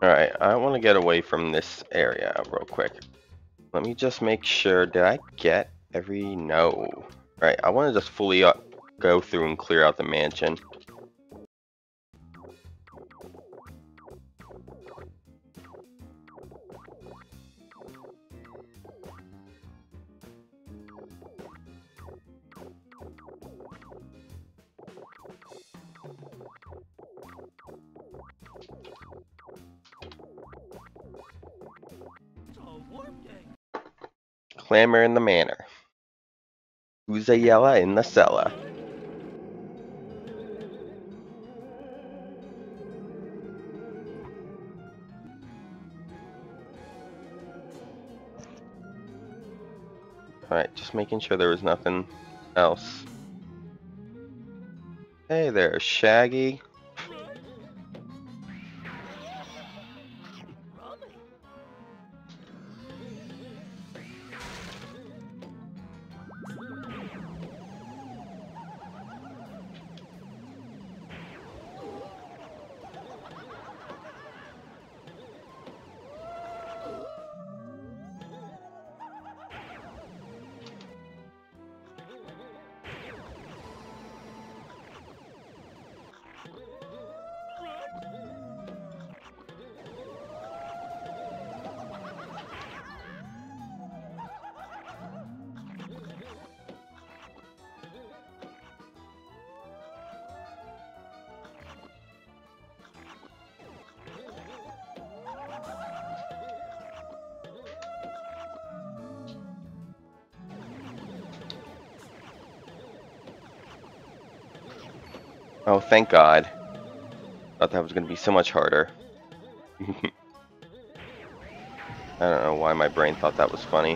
Alright, I want to get away from this area real quick. Let me just make sure, did I get every... No. Alright, I want to just fully go through and clear out the mansion. Clamor in the manor. Uzayella in the cellar. Alright, just making sure there was nothing else. Hey there, Shaggy. Oh, thank God. Thought that was going to be so much harder. I don't know why my brain thought that was funny.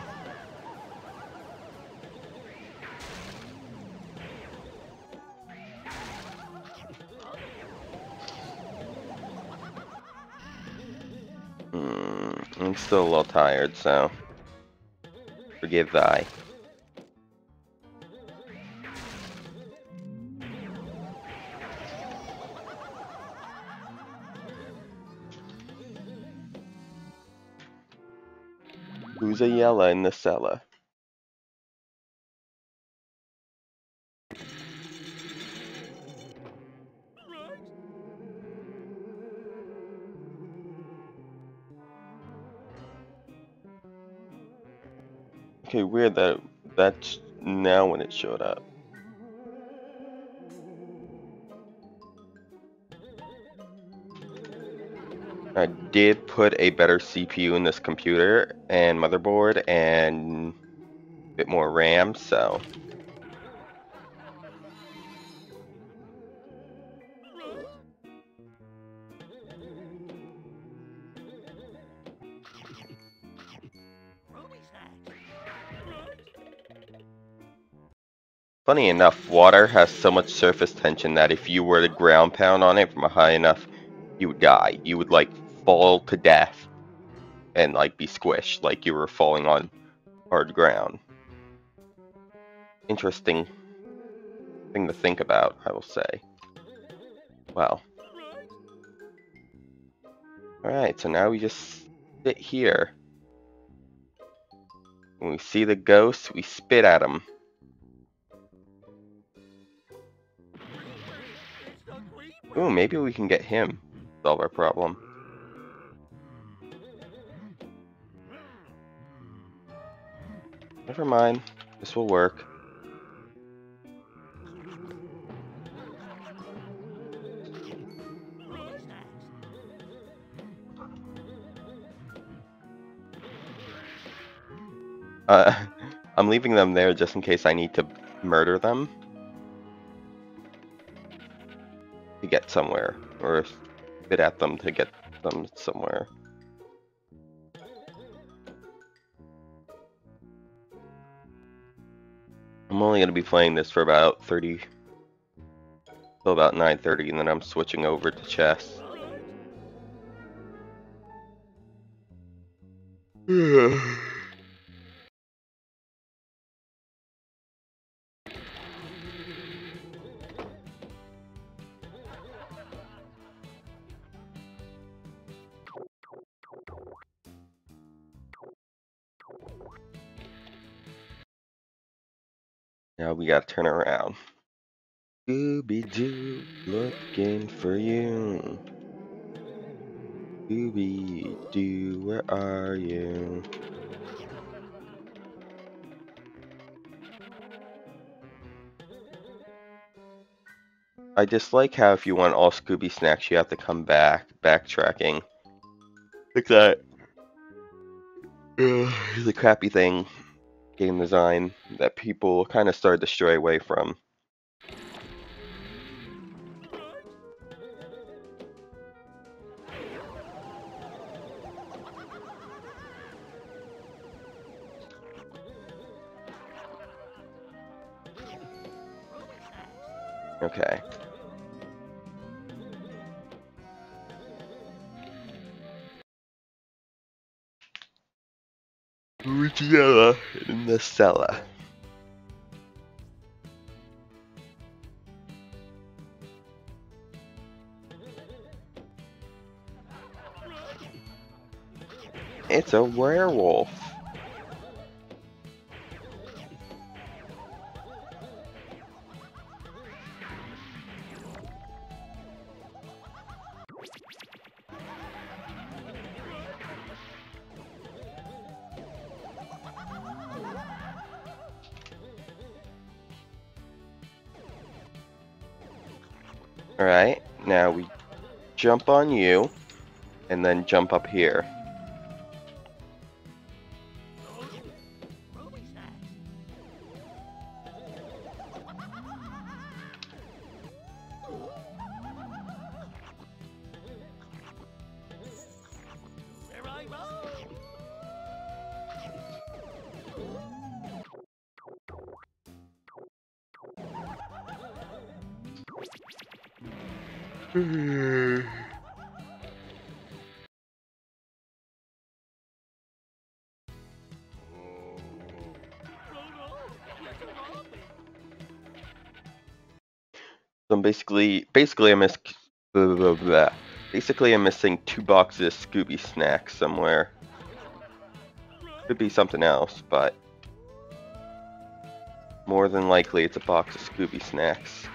I'm still a little tired, so forgive thy. Uzayella in the cellar. Okay, weird that that's now when it showed up. I did put a better CPU in this computer and motherboard and a bit more RAM, so funny enough, water has so much surface tension that if you were to ground pound on it from a high enough, you would die. You would like fall to death and like be squished like you were falling on hard ground. Interesting thing to think about, I will say. Well. Alright, so now we just sit here. When we see the ghosts, we spit at them. Ooh, maybe we can get him. Solve our problem. Never mind. This will work. I'm leaving them there just in case I need to murder them to get somewhere, or spit at them to get them somewhere. I'm only going to be playing this for about 30 till about 9:30, and then I'm switching over to chess. Now we gotta turn around. Scooby-Doo, looking for you. Scooby-Doo, where are you? I dislike how if you want all Scooby snacks, you have to come back, backtracking. Like that. The crappy thing, game design, that people kind of started to stray away from. Okay. Ruggiella in the cellar. It's a werewolf. Alright, now we jump on you, and then jump up here. So I'm basically I'm missing 2 boxes of Scooby snacks somewhere. Could be something else, but more than likely it's a box of Scooby snacks.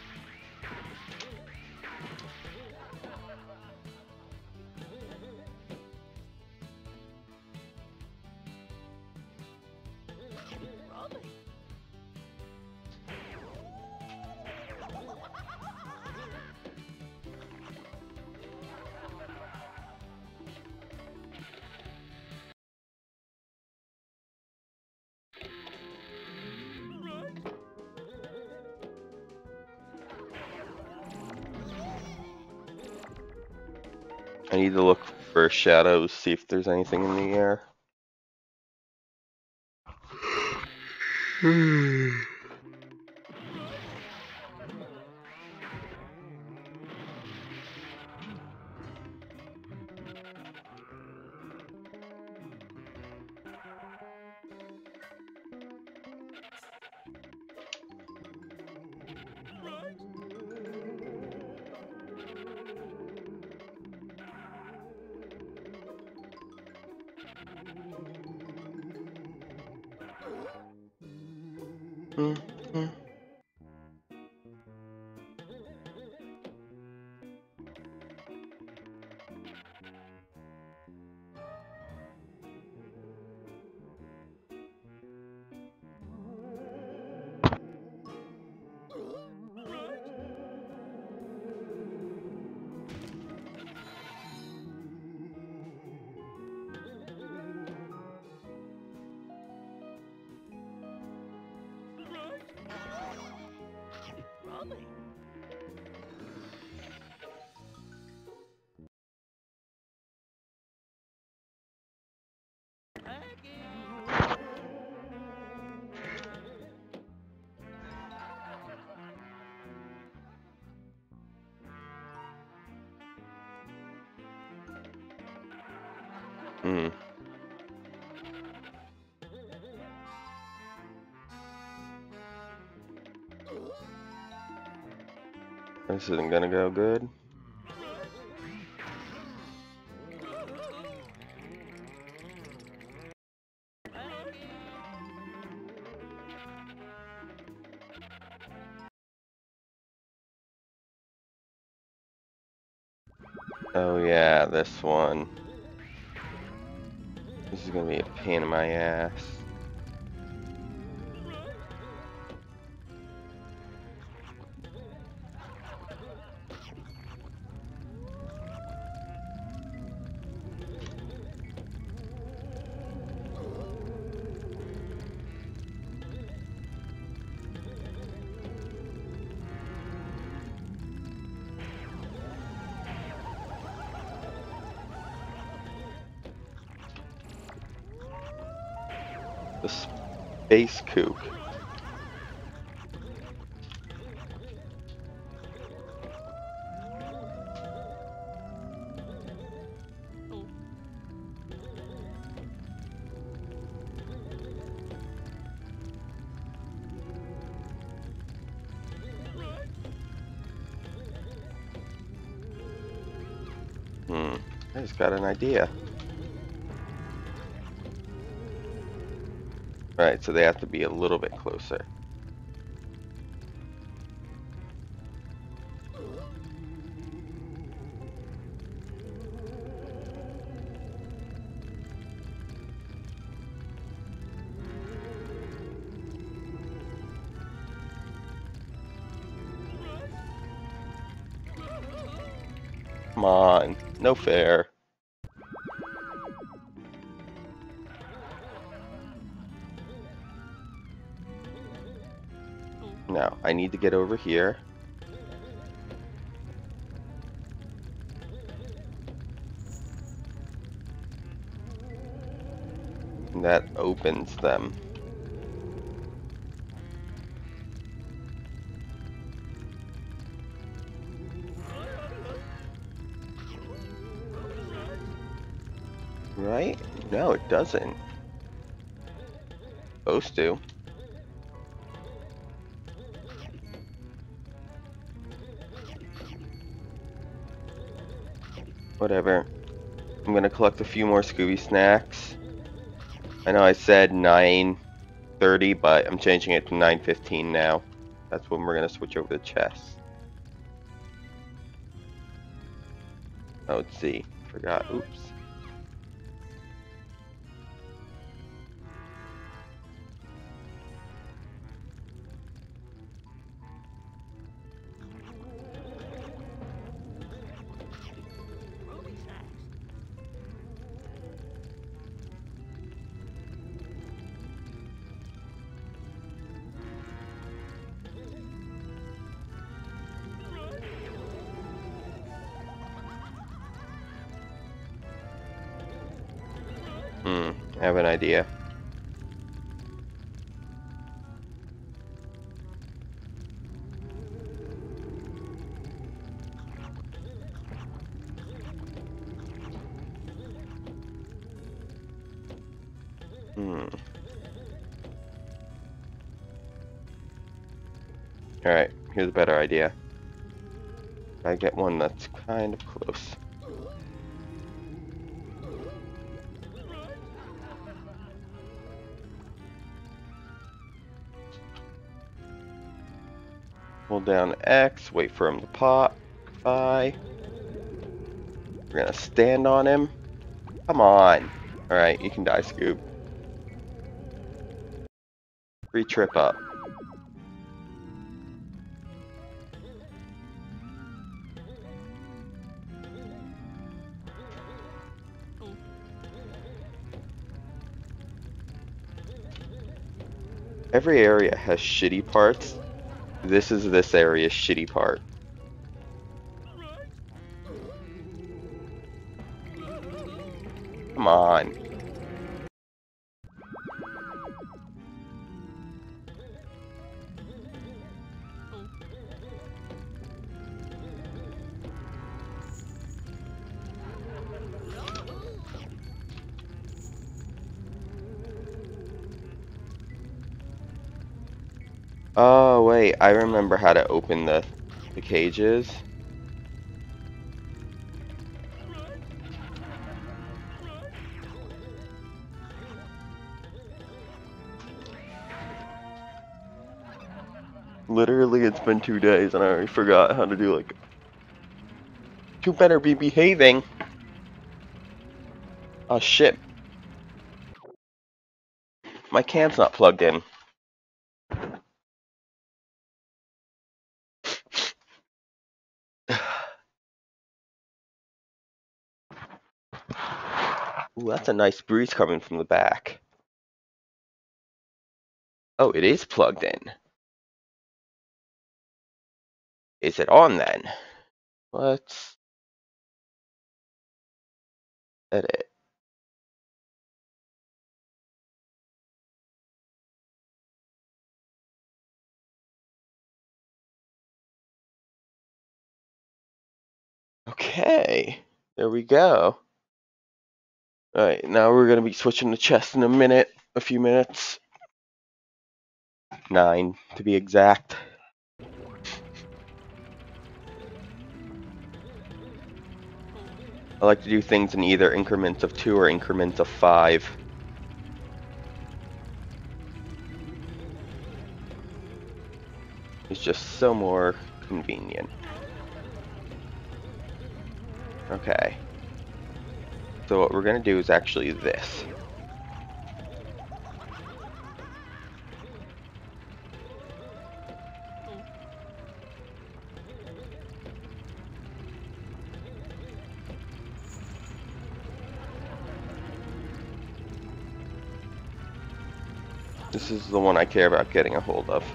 I need to look for shadows, see if there's anything in the air. Hmm. This isn't gonna go good. Oh yeah, this one. This is gonna be a pain in my ass. The space kook. I just got an idea. Right, so they have to be a little bit closer. Come on, no fair. Now, I need to get over here. And that opens them. Right? No, it doesn't. Supposed to. Whatever. I'm gonna collect a few more Scooby snacks. I know I said 9:30, but I'm changing it to 9:15 now. That's when we're gonna switch over to chess. Oh, let's see. Forgot. Oops. I have an idea. Alright, here's a better idea. I get one that's kind of close. Hold down X, wait for him to pop. Bye. We're gonna stand on him. Come on. Alright, you can die, Scoob. Free trip up. Every area has shitty parts. This is this area's shitty part. Come on. Oh, wait, I remember how to open the cages. Literally, it's been 2 days and I already forgot how to do like You better be behaving. Oh shit. My can's not plugged in. Ooh, that's a nice breeze coming from the back. Oh, it is plugged in. Is it on then? Let's edit. Okay, there we go. Alright, now we're going to be switching to chest in a few minutes. 9 to be exact. I like to do things in either increments of 2 or increments of 5. It's just so more convenient. Okay. So what we're going to do is actually this. This is the one I care about getting a hold of.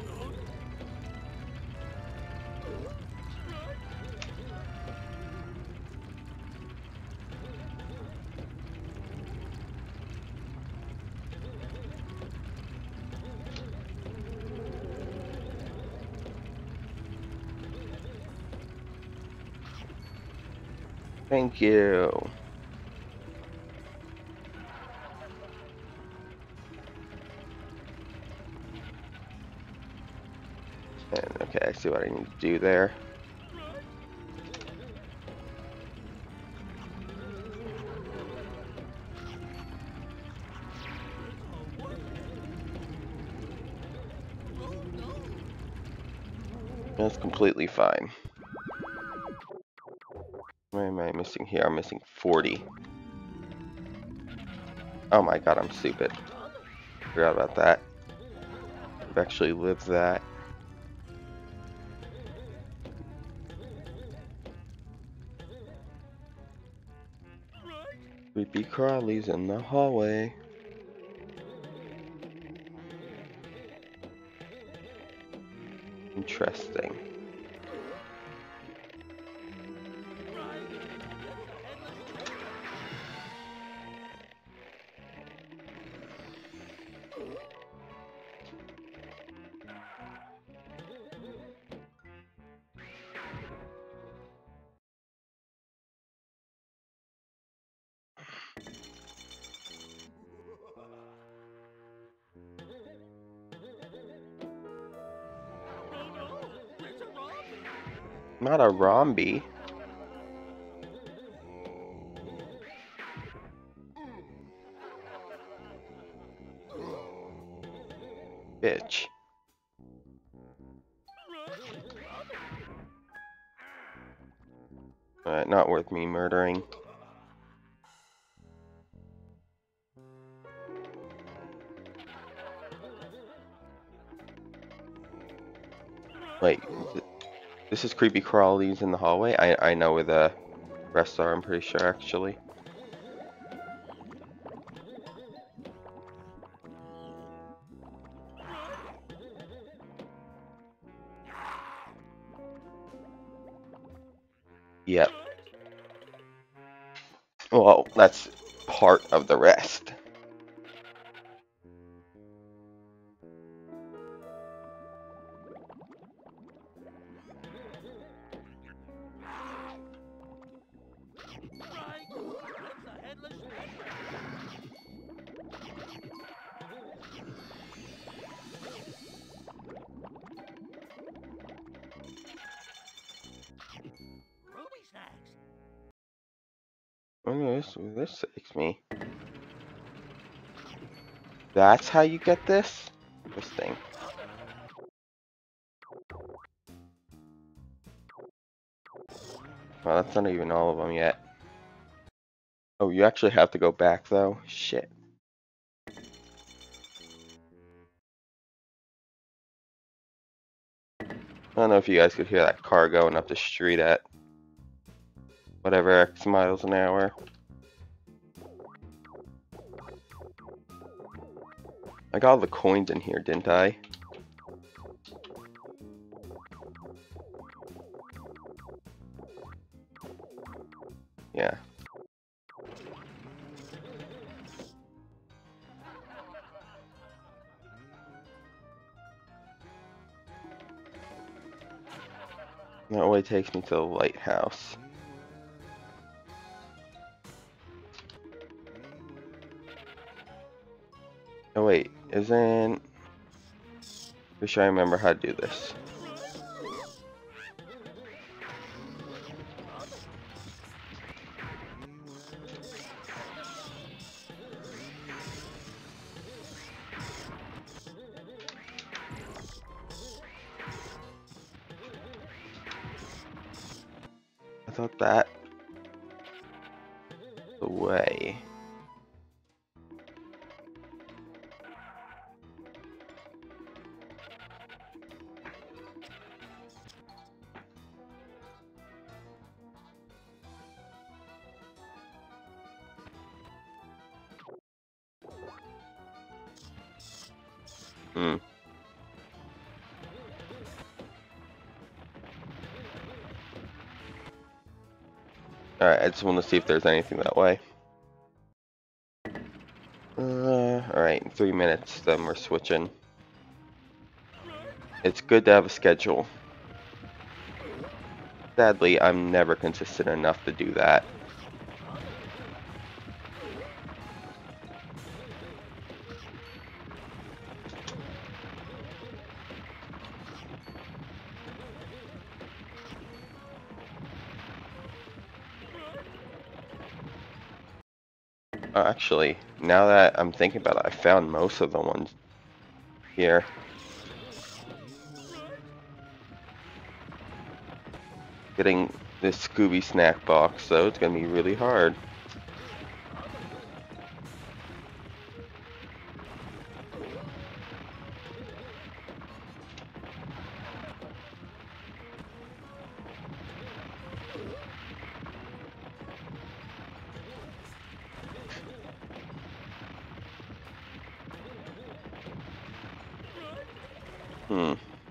Thank you. And okay, I see what I need to do there. That's completely fine. What am I missing here? I'm missing 40. Oh my god, I'm stupid. Forgot about that. I've actually lived that. Creepy crawlies in the hallway. Interesting. Not a Rombi. Bitch. Alright, not worth me murdering. Wait, this is creepy crawlies in the hallway? I know where the rest are, I'm pretty sure, actually. Yep. Well, that's part of the rest. Oh, this takes me. That's how you get this? Interesting. Well, that's not even all of them yet. Oh, you actually have to go back though? Shit. I don't know if you guys could hear that car going up the street at whatever X miles an hour. I got all the coins in here, didn't I? Yeah. That only takes me to the lighthouse. Oh wait, isn't... Pretty sure I remember how to do this. I thought that... the way. Hmm. Alright, I just want to see if there's anything that way. Alright, in 3 minutes, then we're switching. It's good to have a schedule. Sadly, I'm never consistent enough to do that. Actually, now that I'm thinking about it, I found most of the ones here. Getting this Scooby snack box, though, it's gonna be really hard. Hmm.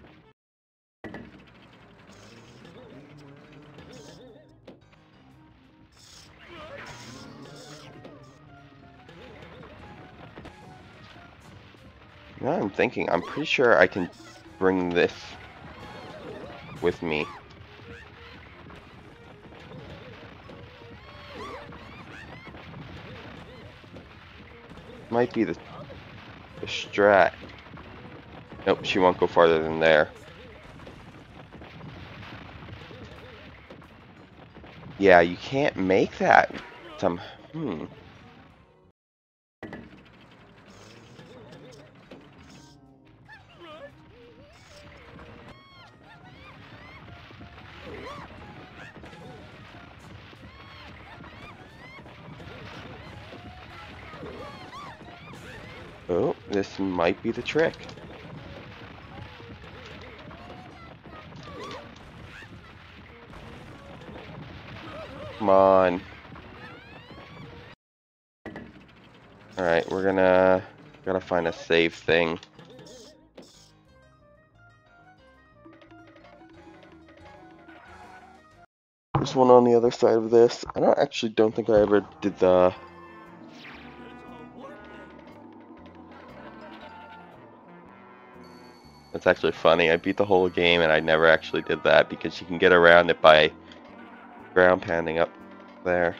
Now I'm thinking, I'm pretty sure I can bring this with me. Might be the strat. Nope, she won't go farther than there. Yeah, you can't make that. Hmm. Oh, this might be the trick. Come on. Alright, we're gotta find a save thing. There's one on the other side of this. I don't think I ever did the... That's actually funny. I beat the whole game and I never actually did that because you can get around it by ground pounding up there.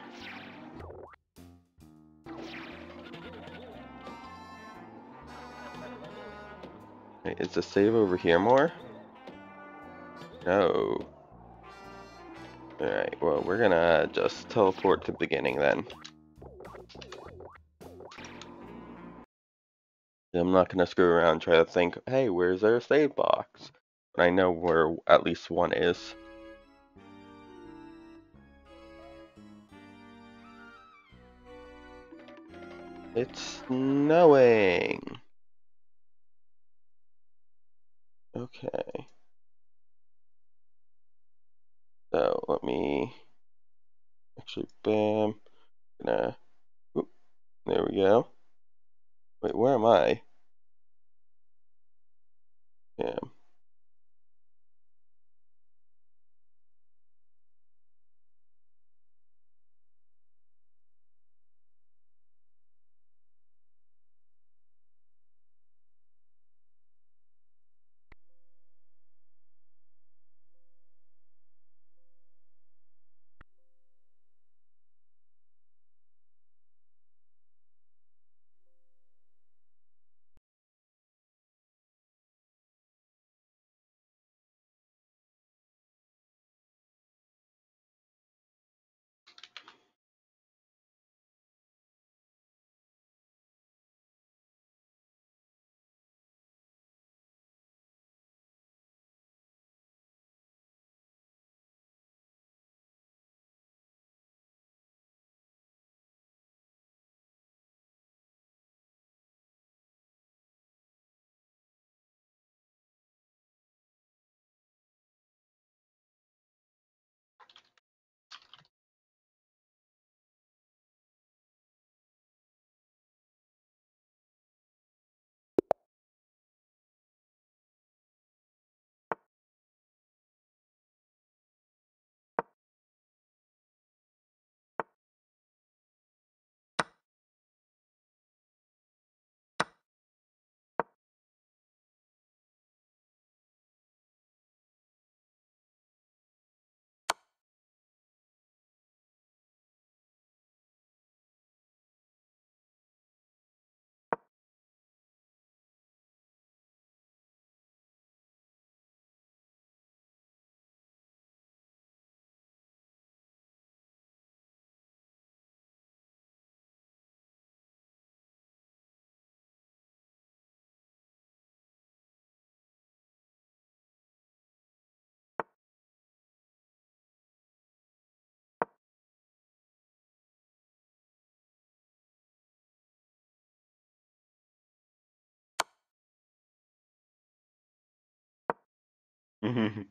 Wait, is the save over here more? No. Alright, well, we're gonna just teleport to the beginning then. I'm not gonna screw around and try to think, hey, where's our save box? I know where at least one is. It's snowing. Okay. So let me actually, bam. Gonna. Oop, there we go. Wait, where am I? Yeah. You're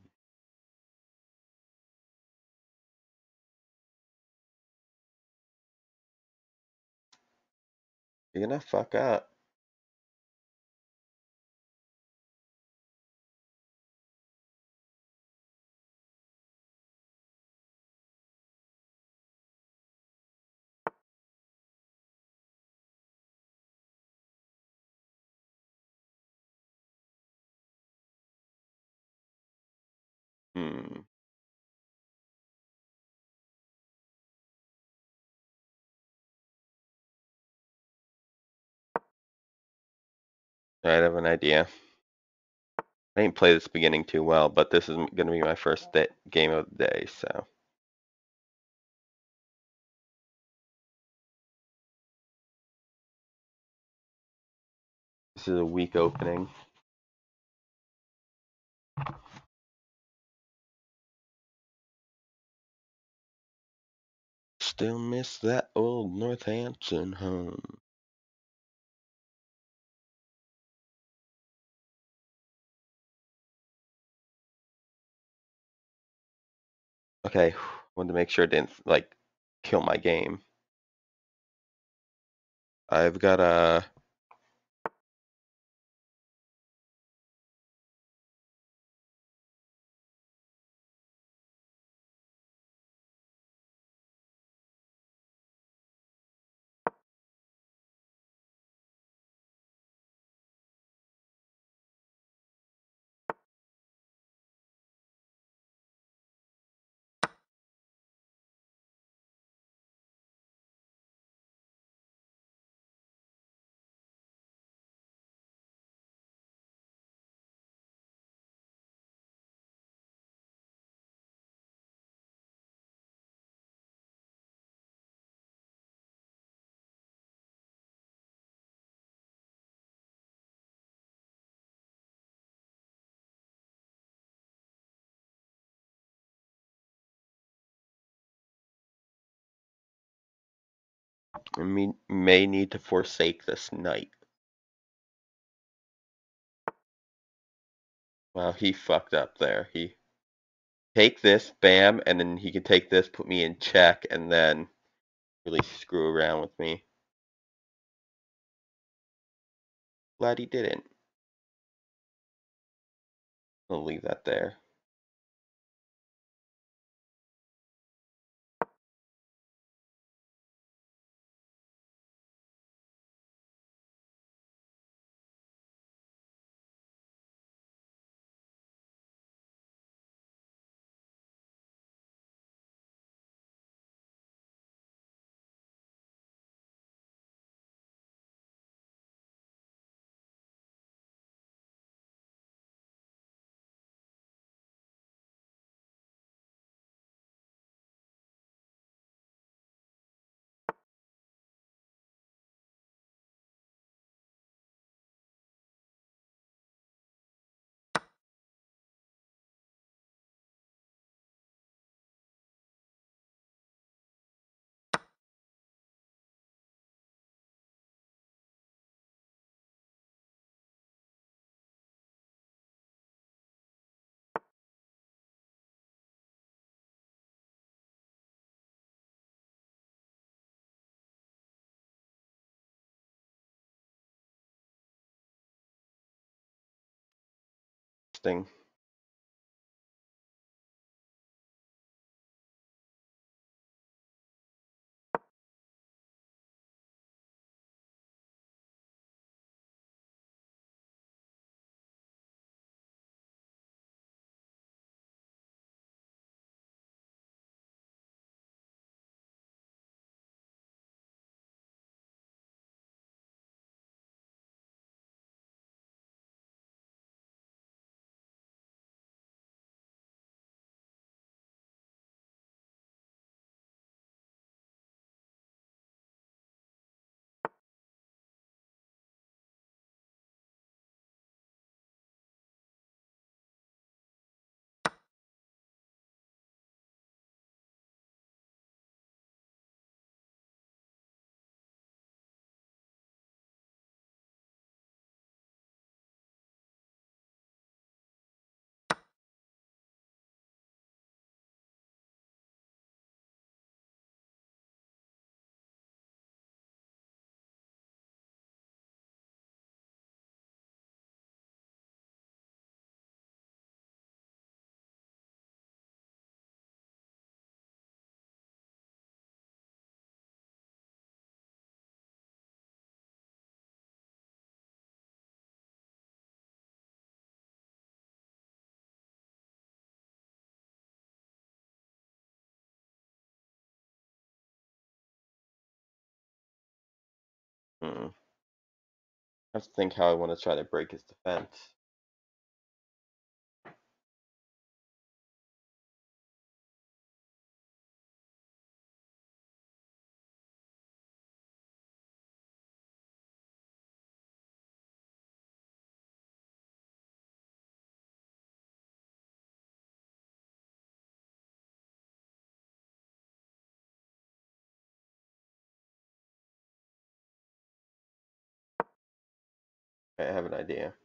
gonna fuck up. Hmm. I have an idea. I didn't play this beginning too well, but this is gonna be my first game of the day, so this is a weak opening. Still miss that old Northampton home. Okay, wanted to make sure it didn't like kill my game. I've got a I may need to forsake this knight. Well, he fucked up there. He take this, bam, and then he can take this, put me in check, and then really screw around with me. Glad he didn't. I'll leave that there. Thing. I have to think how I want to try to break his defense. I have an idea.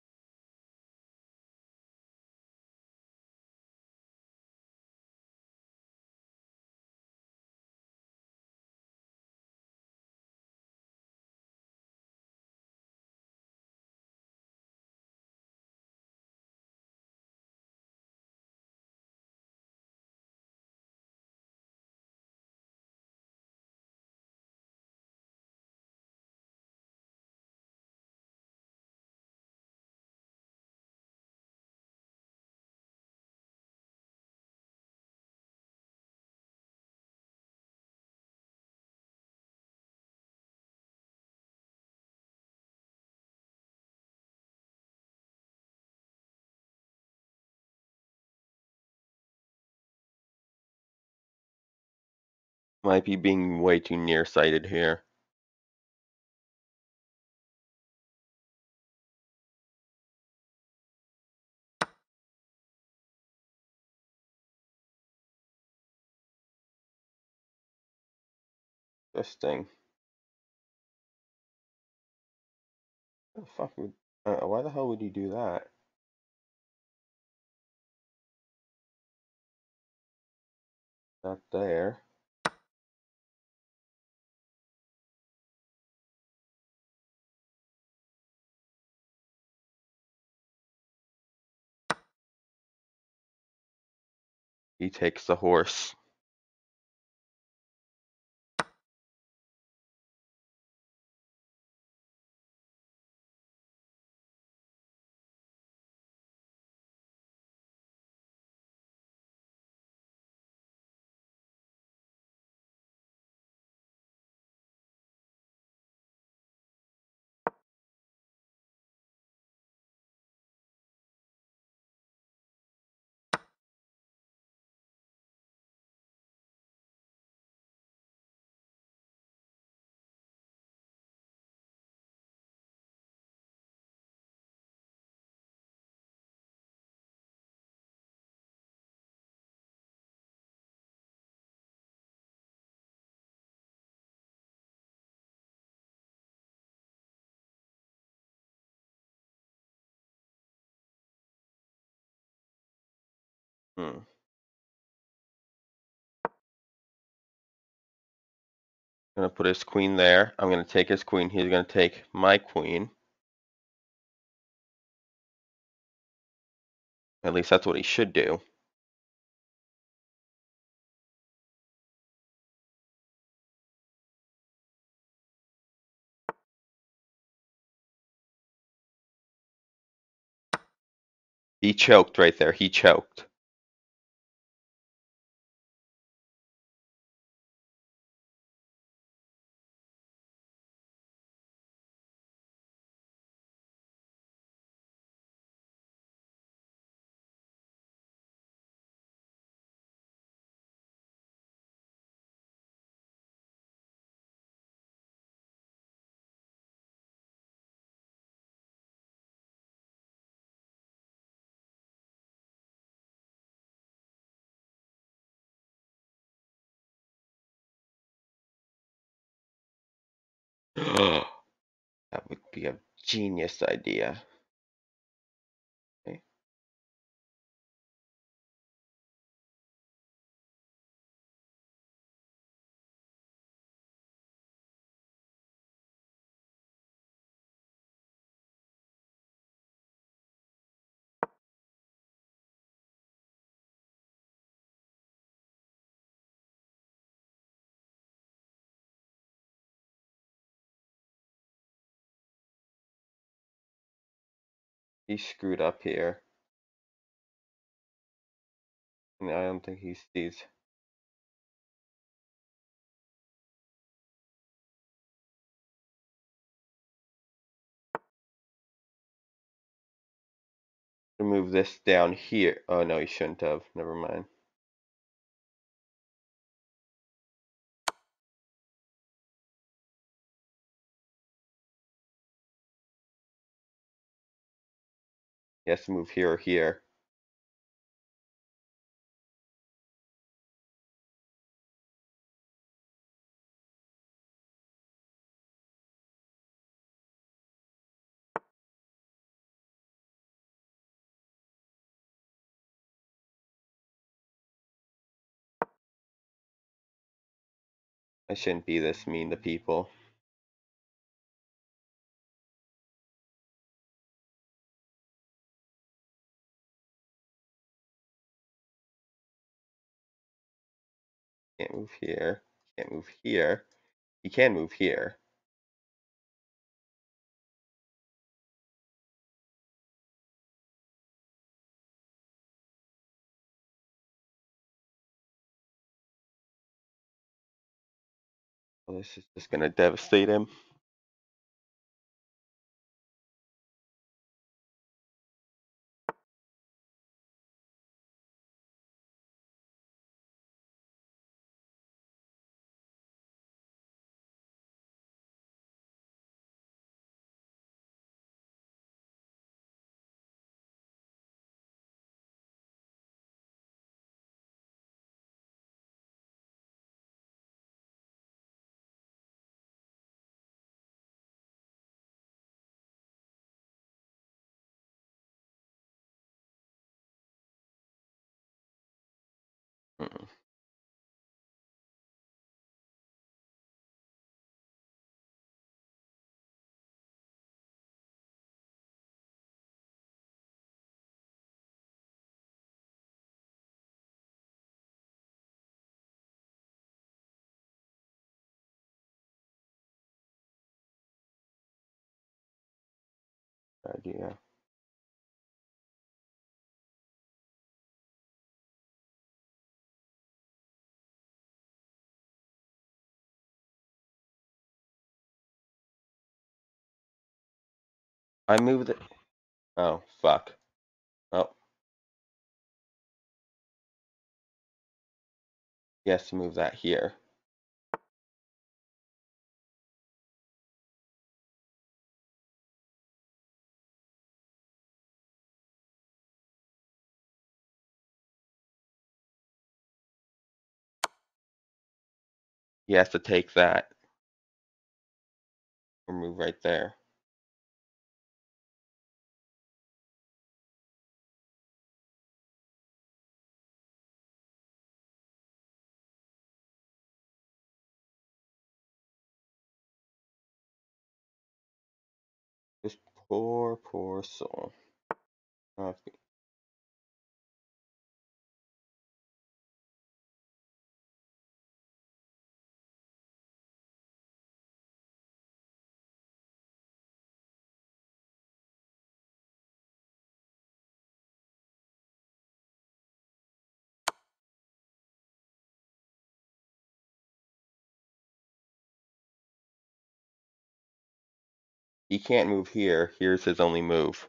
Might be being way too nearsighted here. This thing. What the fuck would, why the hell would he do that? Not there. He takes the horse. Hmm. I'm gonna put his queen there. I'm gonna take his queen. He's gonna take my queen. At least that's what he should do. He choked right there. He choked. That would be a genius idea. Okay. He screwed up here. And I don't think he sees. To move this down here. Oh no, he shouldn't have. Never mind. He has to move here or here. I shouldn't be this mean to people. Can't move here. Can't move here. He can move here. Well, this is just gonna devastate him. Mm. Idea. I moved it. Oh, fuck. Oh, he has to move that here. He has to take that or move right there. This poor, poor soul. Oh, he can't move here. Here's his only move.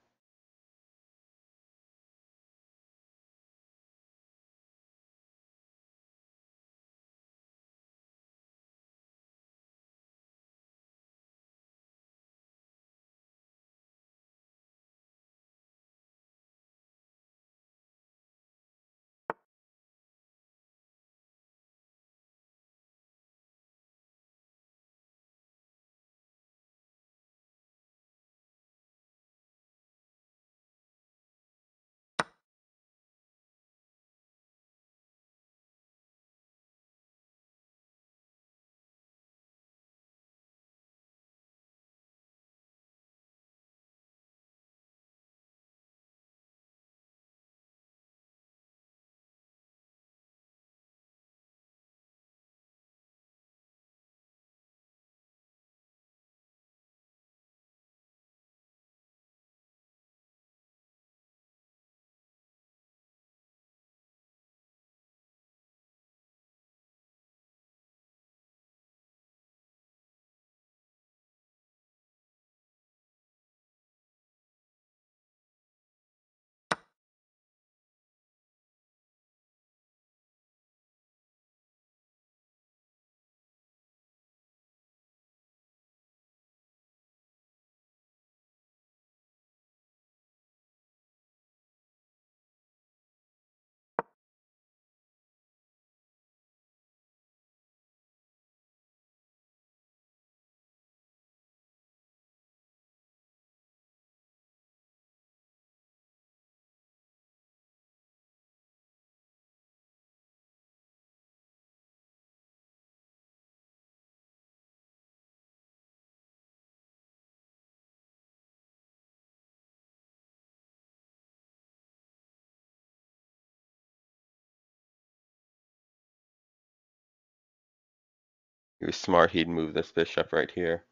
He was smart. He'd move this bishop right here.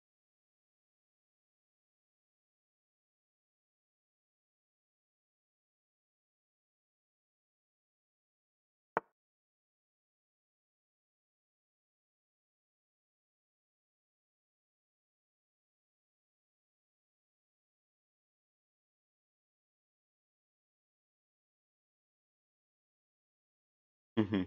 Mhm.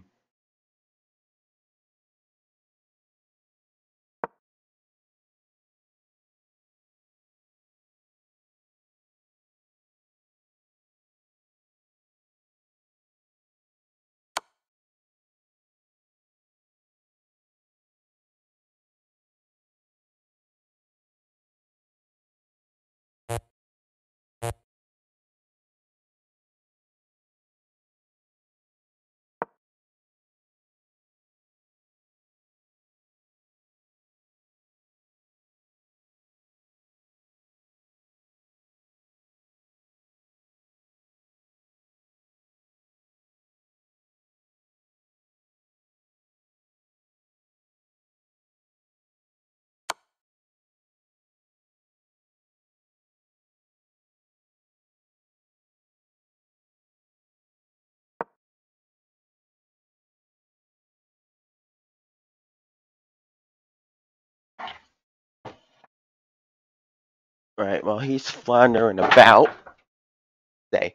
Right, while he's floundering about, say,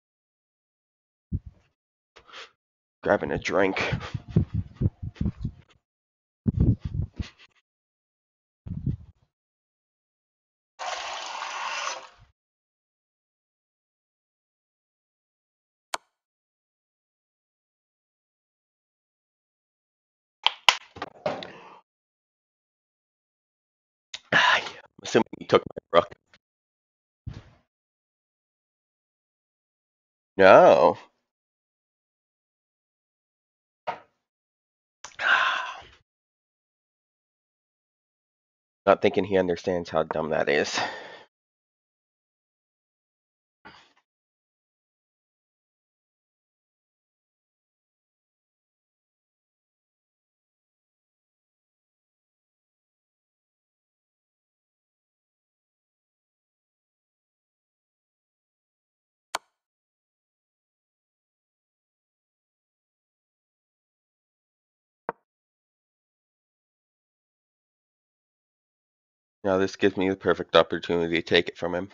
grabbing a drink. I'm assuming he took my rook. No. Not thinking he understands how dumb that is. Now this gives me the perfect opportunity to take it from him.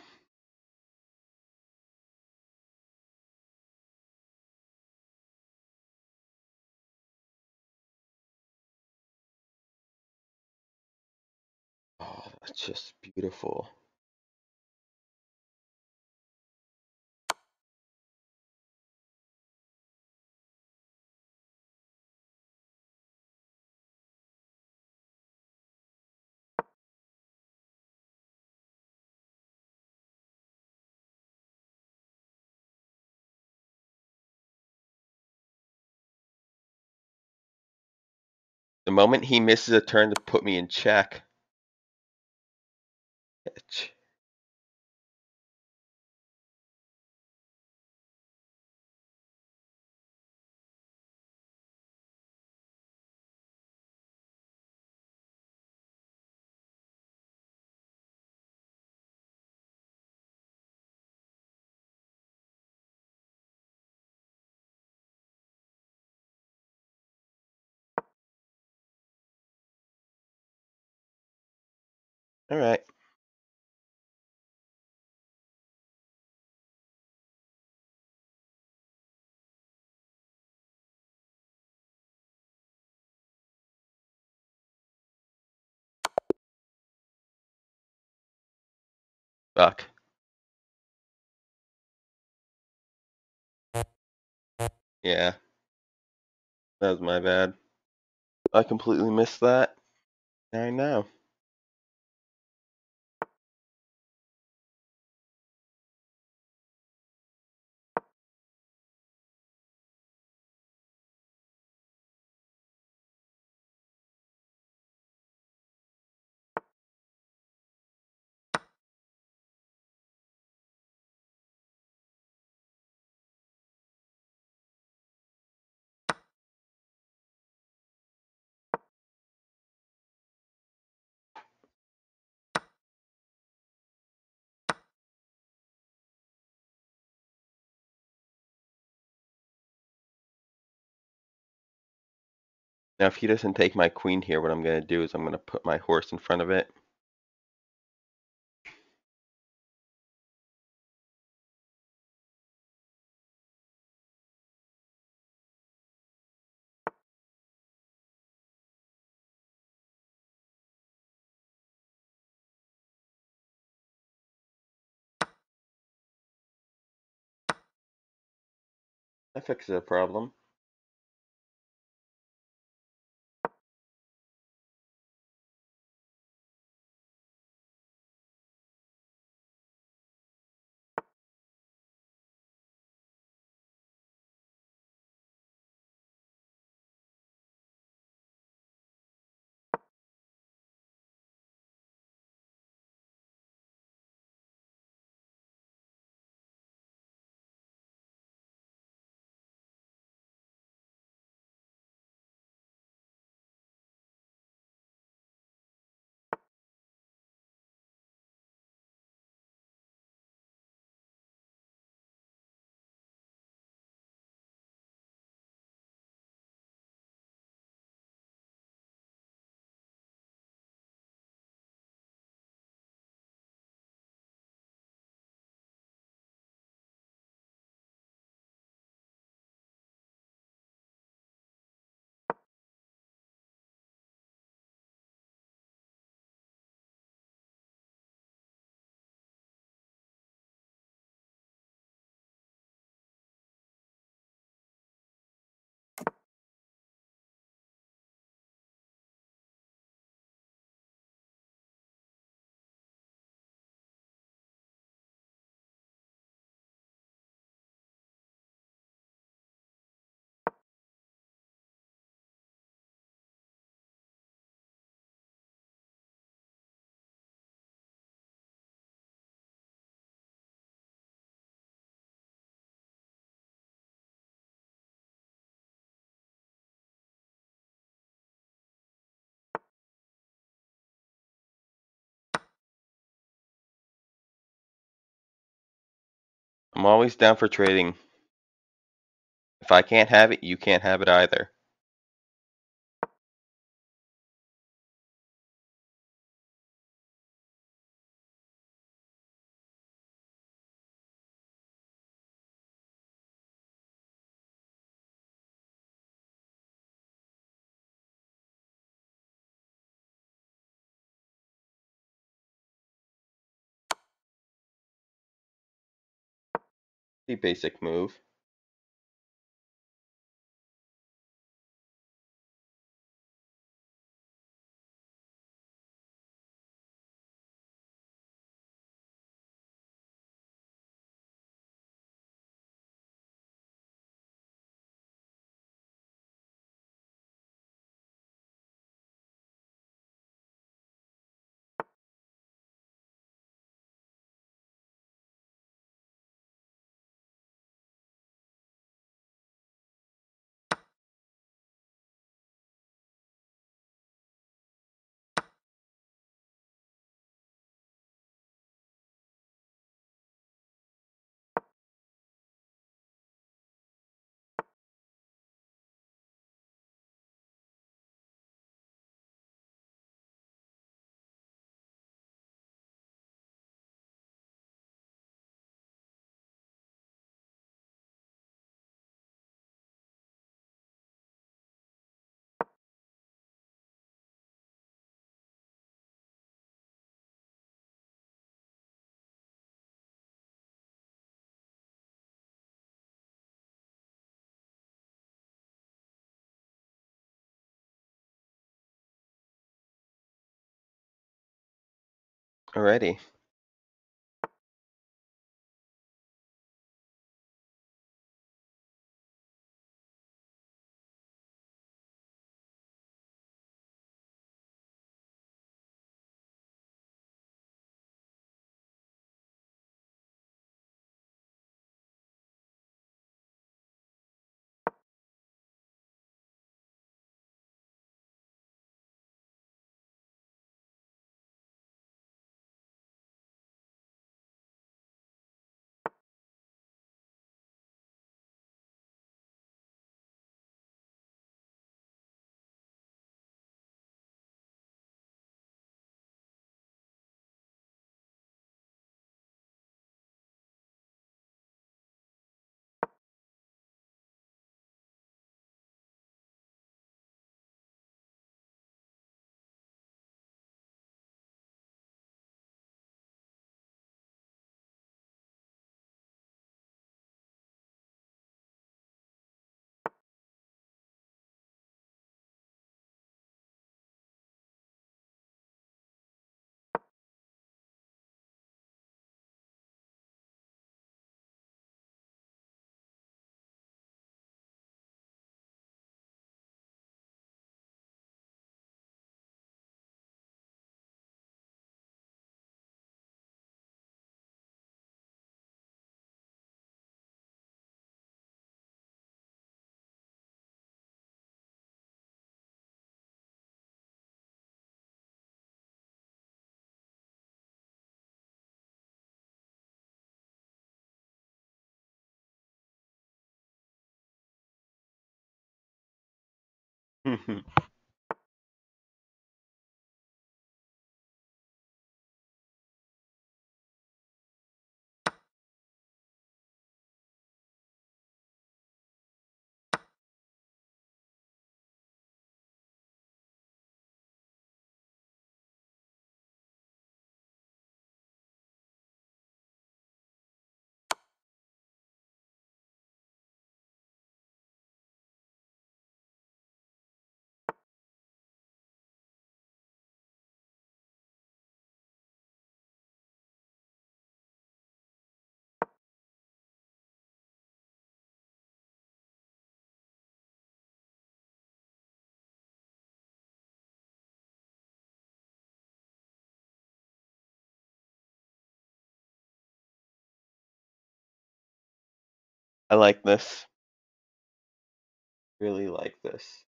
Oh, that's just beautiful. The moment he misses a turn to put me in check. Bitch. Alright. Fuck. Yeah. That was my bad. I completely missed that. I know. Now if he doesn't take my queen here, what I'm going to do is I'm going to put my horse in front of it. That fixes a problem. I'm always down for trading. If I can't have it, you can't have it either. The basic move. Alrighty. I like this. Really like this.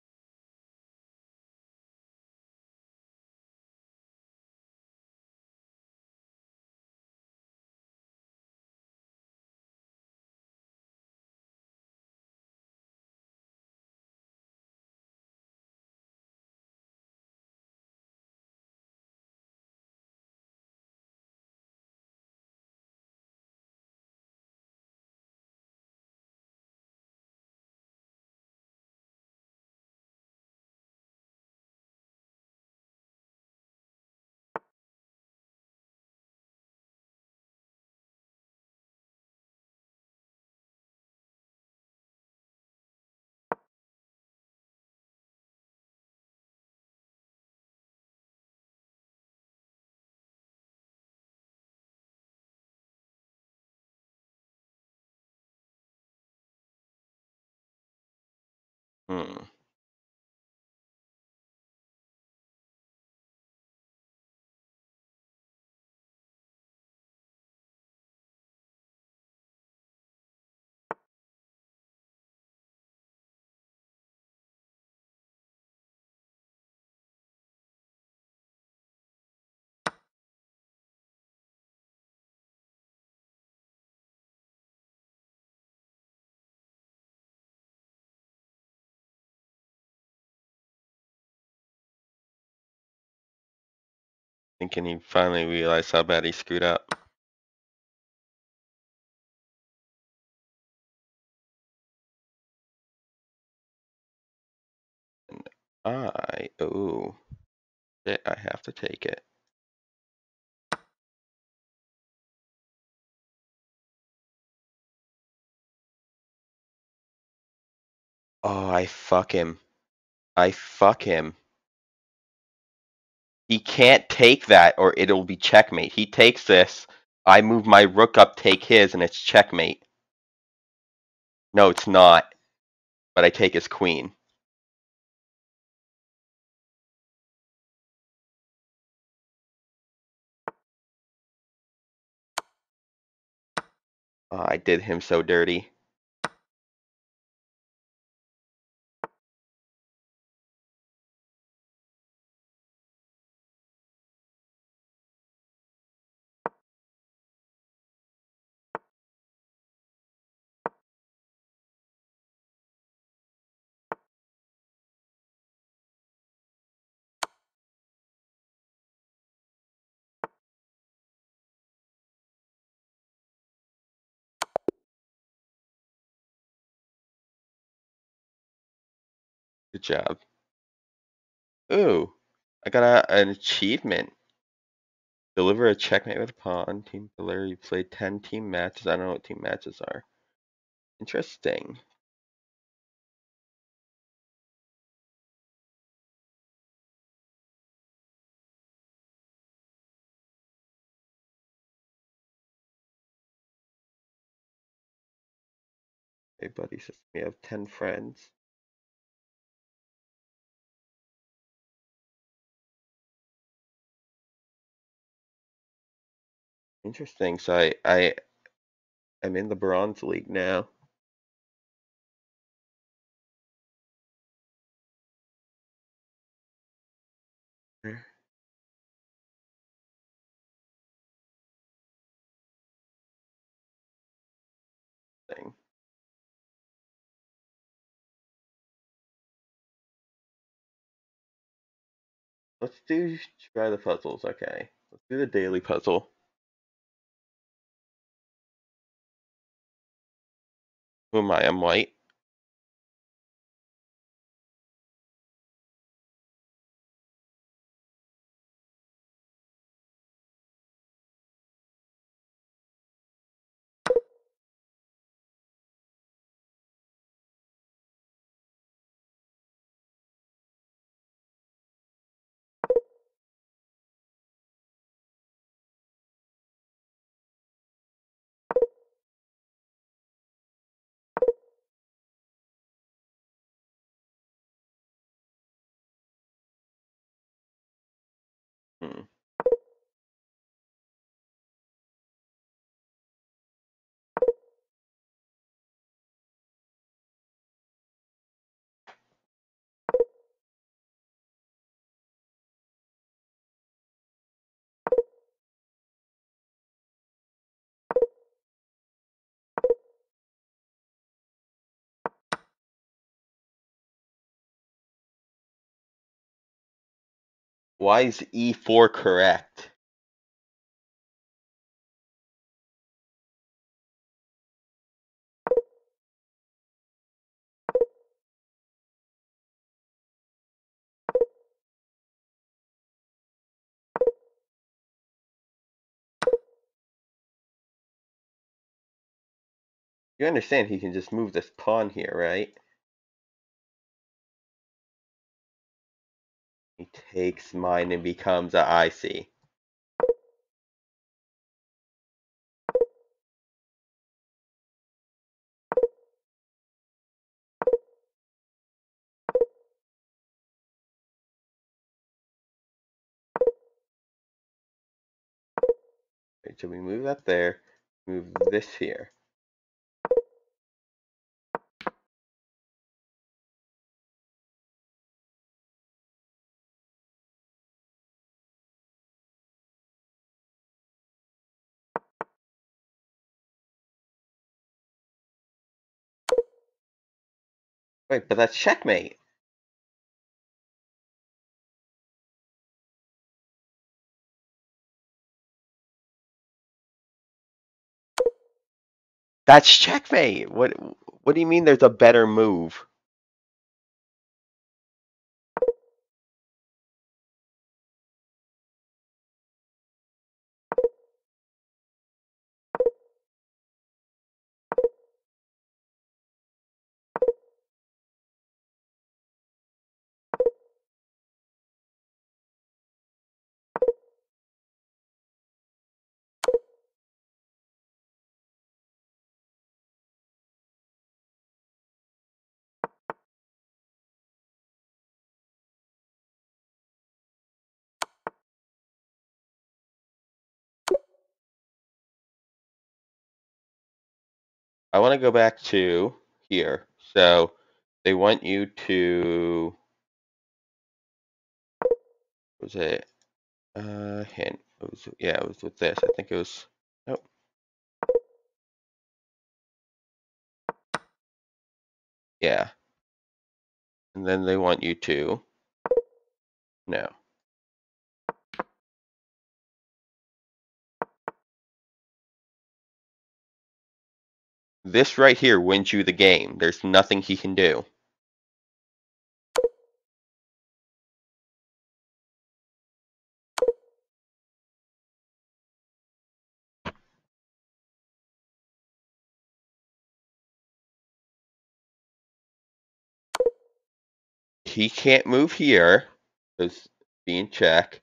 Hmm. Thinking he finally realized how bad he screwed up. Oh, shit, I have to take it. Oh, I fuck him. I fuck him. He can't take that or it'll be checkmate. He takes this. I move my rook up, take his, and it's checkmate. No, it's not. But I take his queen. Oh, I did him so dirty. Good job. Ooh, I got an achievement. Deliver a checkmate with a pawn. Team killer. You played 10 team matches. I don't know what team matches are. Interesting. Hey, buddy says we have 10 friends. Interesting. So I am in the Bronze League now. Thing. Let's try the puzzles. Okay. Let's do the daily puzzle. Who am I? I'm white. Hmm. Why is E4 correct? You understand he can just move this pawn here, right? He takes mine and becomes a IC. Right, so we move that there, move this here. Wait, but that's checkmate. That's checkmate. What do you mean there's a better move? I want to go back to here. So they want you to, was it hint? It was, yeah, it was with this. I think it was. Oh, yeah. And then they want you to. No. This right here wins you the game. There's nothing he can do. He can't move here because being check.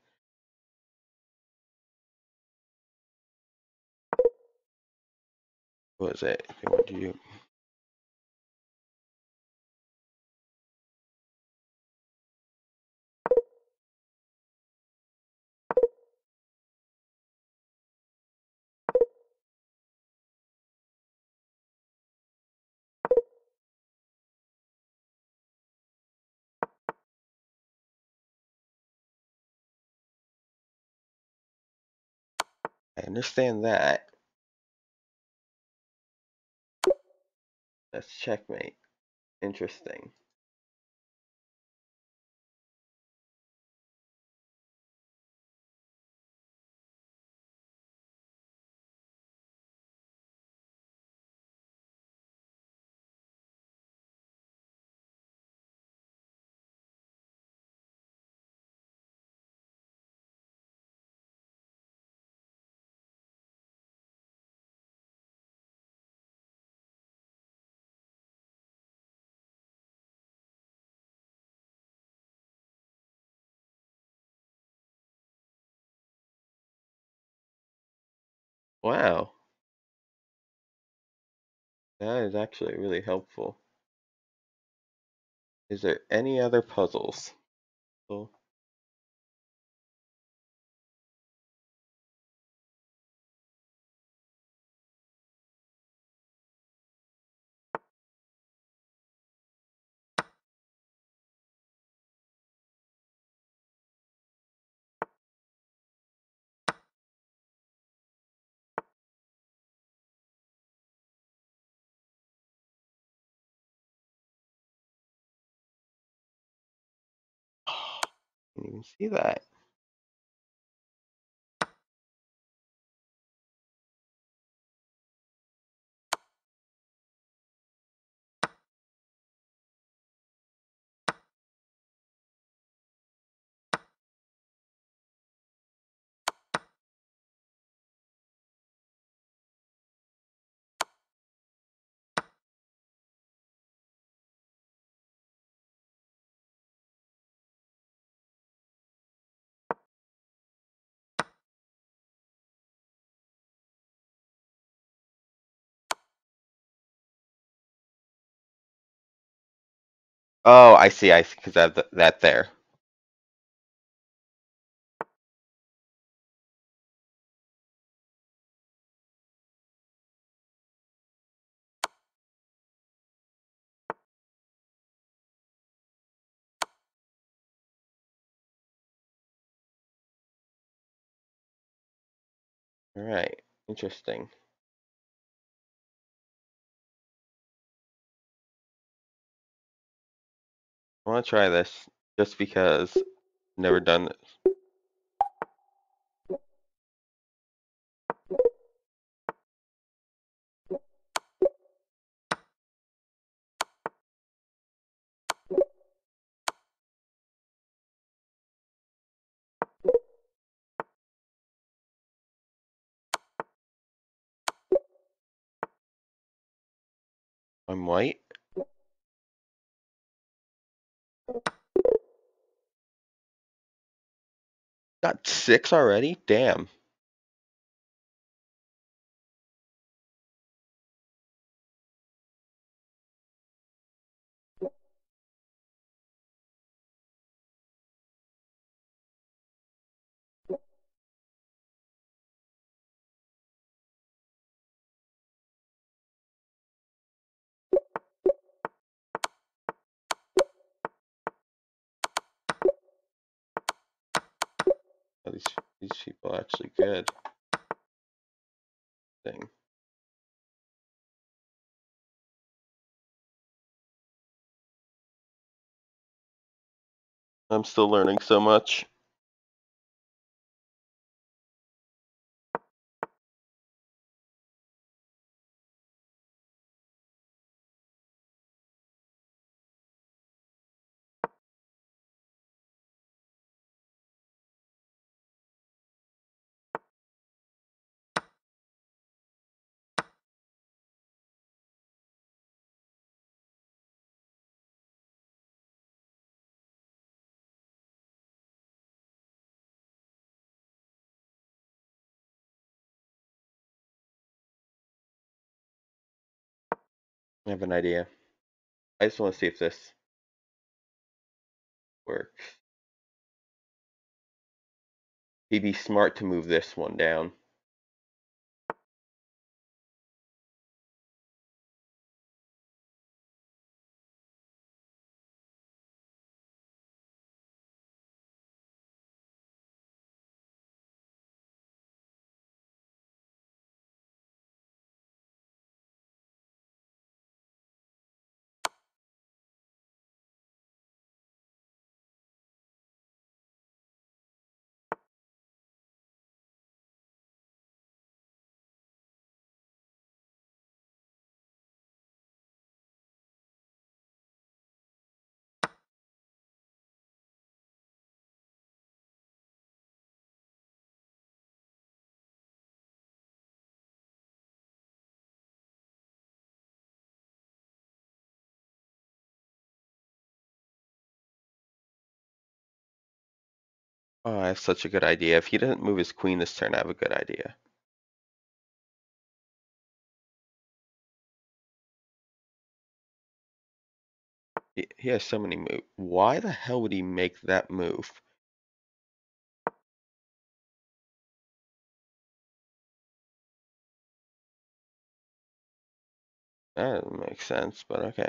What was it? They want you. I understand that. That's checkmate. Interesting. Wow. That is actually really helpful. Is there any other puzzles? Oh, I didn't even see that. Oh, I see, because that there. Alright, interesting. I want to try this just because I've never done this. I'm white. Got 6 already? Damn. Oh, these people are actually good. Thing. I'm still learning so much. I have an idea. I just want to see if this works. He'd be smart to move this one down. Oh, I have such a good idea. If he doesn't move his queen this turn, I have a good idea. He has so many moves. Why the hell would he make that move? That doesn't make sense, but okay.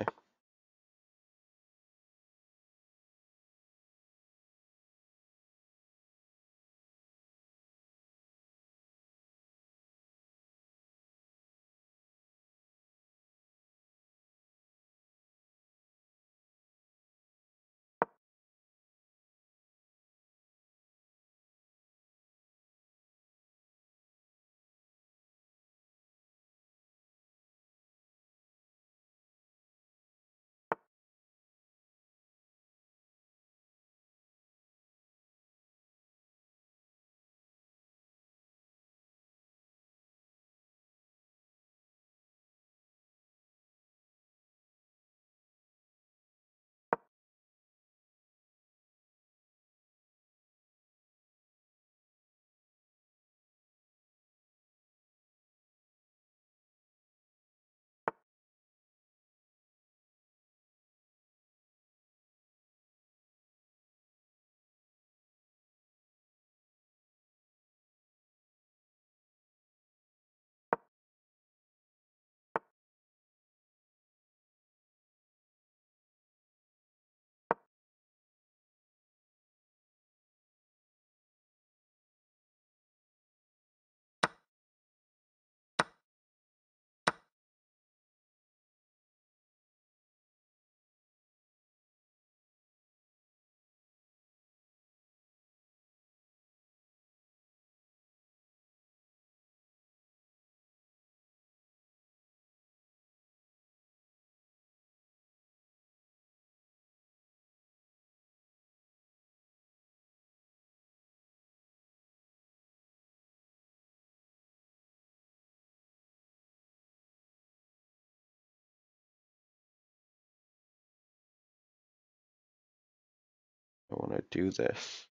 want to do this.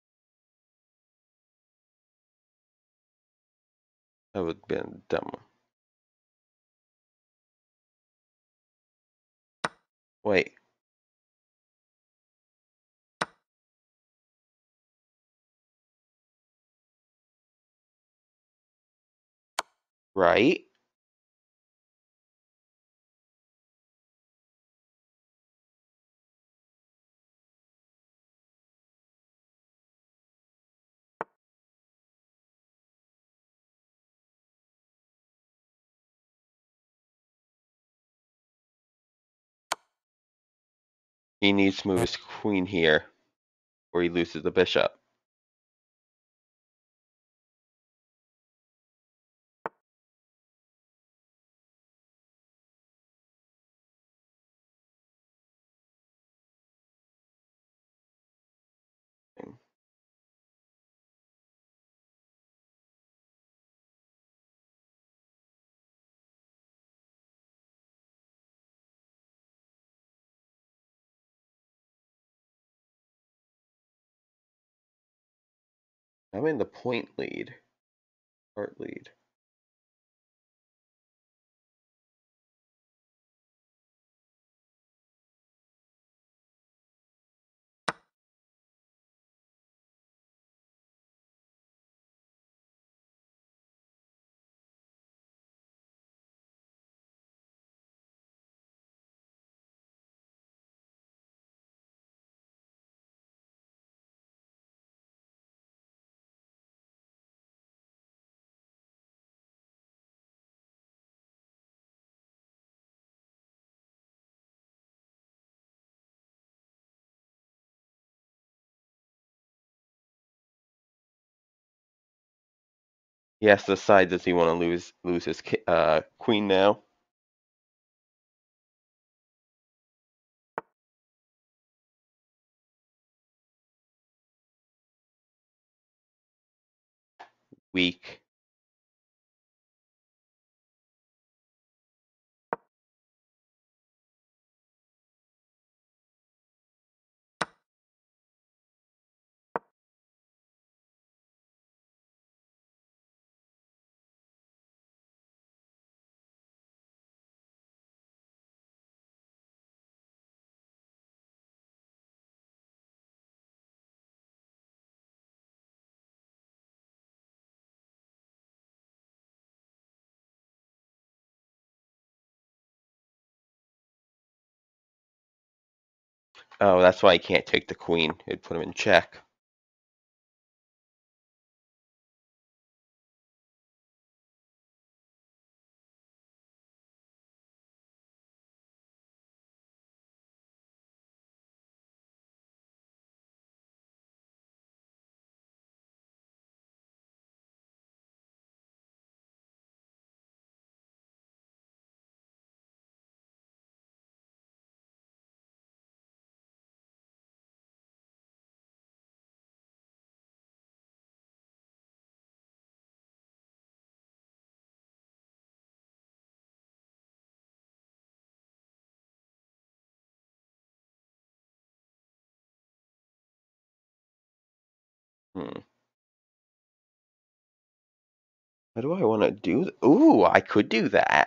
That would have been dumb. Wait. Right? He needs to move his queen here, or he loses the bishop. I'm in the point lead. Part lead. He has to decide, does he want to lose his queen now? Weak. Oh, that's why he can't take the queen. It'd put him in check. How do I want to do? Ooh, I could do that.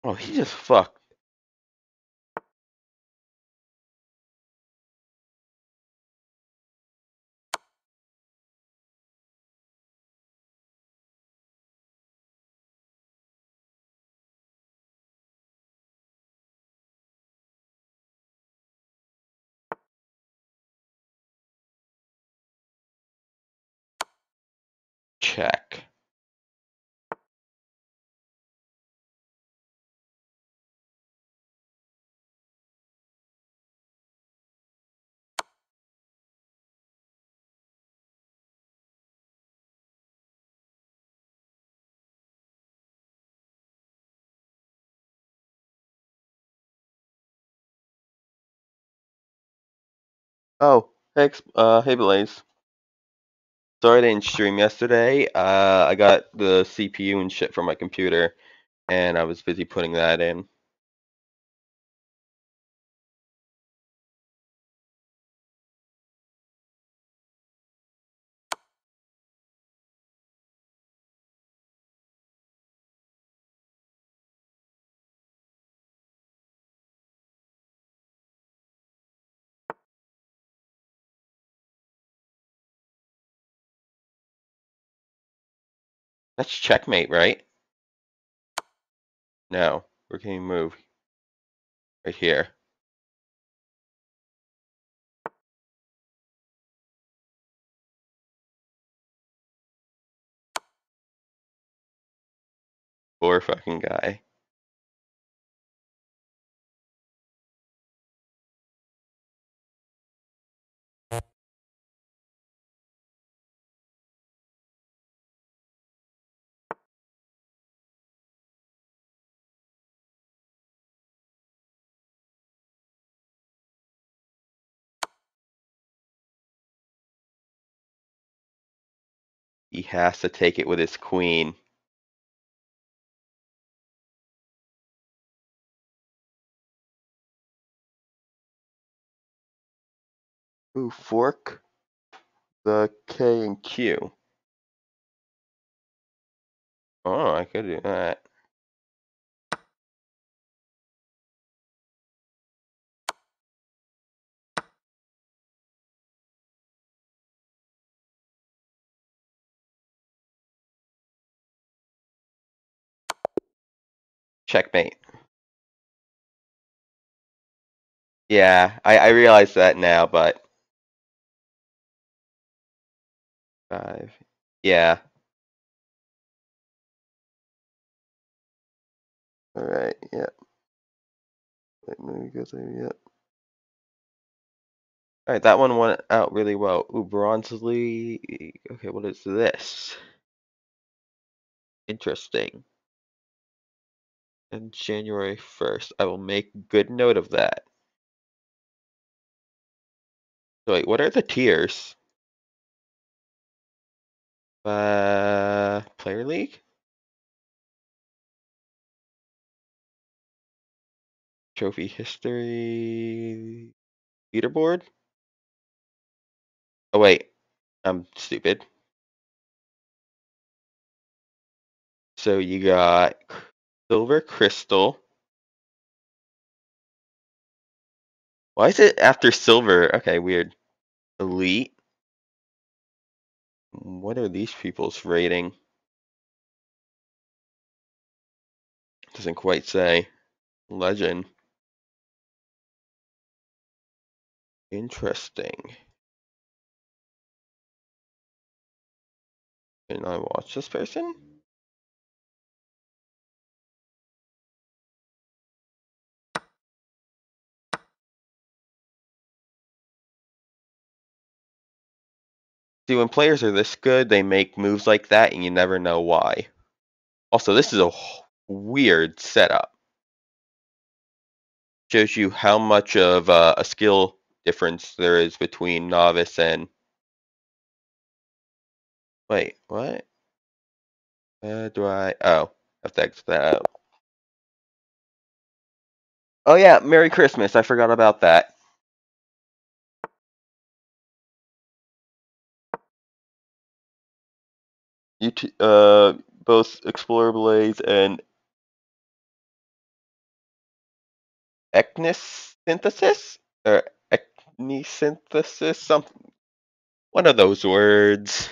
Oh, he just fucked. Check. Oh, hey, hey Blaze. Sorry I didn't stream yesterday. I got the CPU and shit from my computer, and I was busy putting that in. That's checkmate, right? No. Where can you move? Right here. Poor fucking guy. He has to take it with his queen. Ooh, fork the K and Q. Oh, I could do that. Checkmate. Yeah, I realize that now, but 5. Yeah. All right. Yeah. Wait, maybe go through. Yeah. All right, that one went out really well. Ooh, Bronzeley. Okay, what is this? Interesting. And January 1st. I will make good note of that. So wait, what are the tiers? Player League? Trophy history? Leaderboard? Oh wait, I'm stupid. So you got Silver Crystal. Why is it after Silver? Okay, weird. Elite. What are these people's rating? Doesn't quite say. Legend. Interesting. Can I watch this person? See, when players are this good, they make moves like that, and you never know why. Also, this is a weird setup. Shows you how much of a skill difference there is between novice and... Wait, what? Do I... Oh, I have to exit that out. Oh yeah, Merry Christmas. I forgot about that. You both Explorer Blaze and ecnosynthesis or ecnosynthesis, something. One of those words.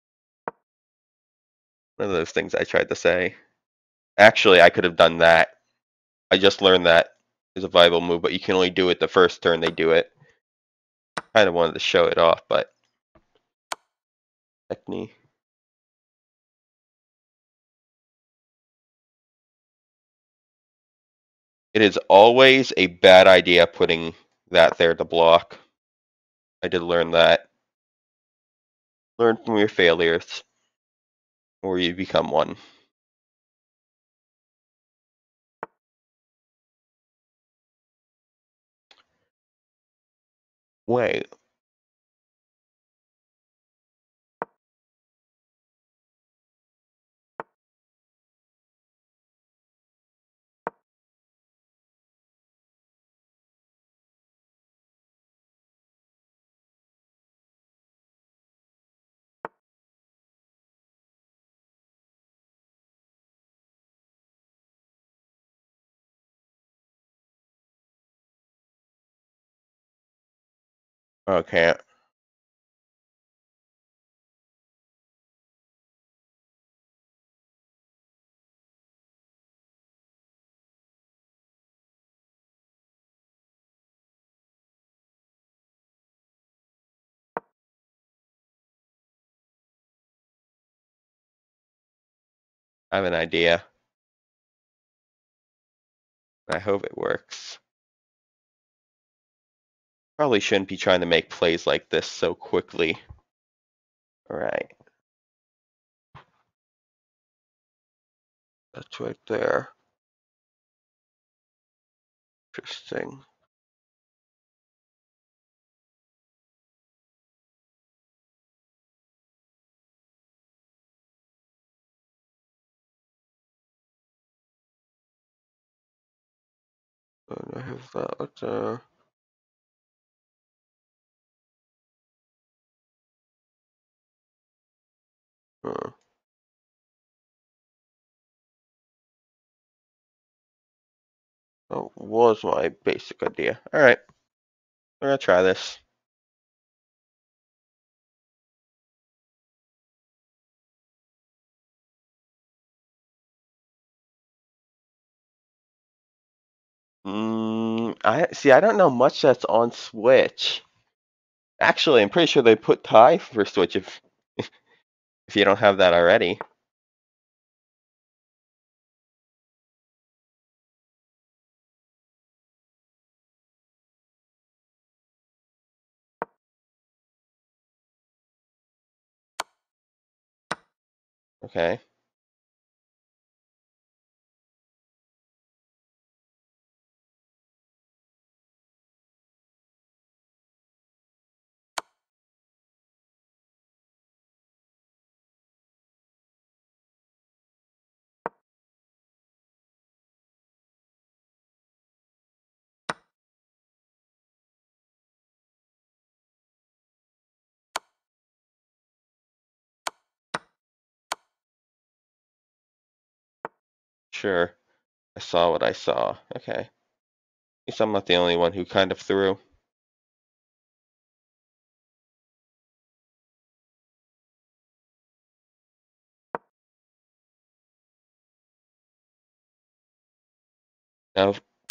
One of those things I tried to say. Actually, I could have done that. I just learned that is a viable move, but you can only do it the first turn they do it. Kind of wanted to show it off, but Ecni. It is always a bad idea putting that there to block. I did learn that. Learn from your failures, or you become one. Wait. Okay. I have an idea. I hope it works. Probably shouldn't be trying to make plays like this so quickly. Alright. That's right there. Interesting. And I have that there. That was my basic idea. Alright. We're gonna try this. I don't know much that's on Switch. Actually, I'm pretty sure they put Thai for Switch if you don't have that already. Okay. Sure. I saw what I saw. Okay. At least I'm not the only one who kind of threw. Now,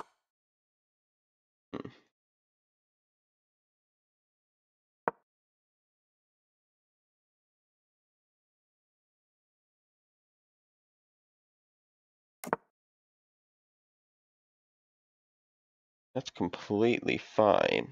that's completely fine.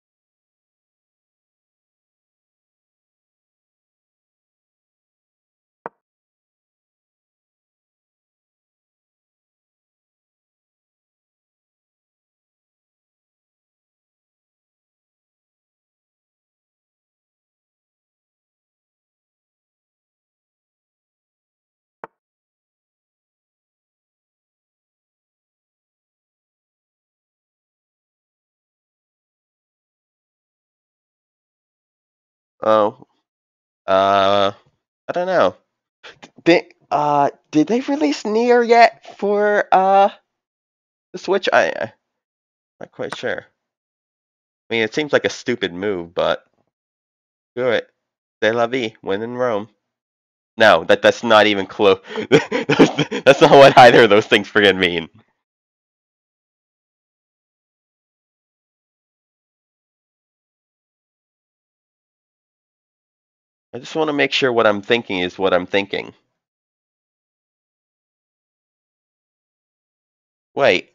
Oh. I don't know. Did they release Nier yet for the Switch? Not quite sure. I mean, it seems like a stupid move, but do it. C'est la vie. When in Rome. No, that's not even close. That's not what either of those things friggin' mean. I just want to make sure what I'm thinking is what I'm thinking. Wait.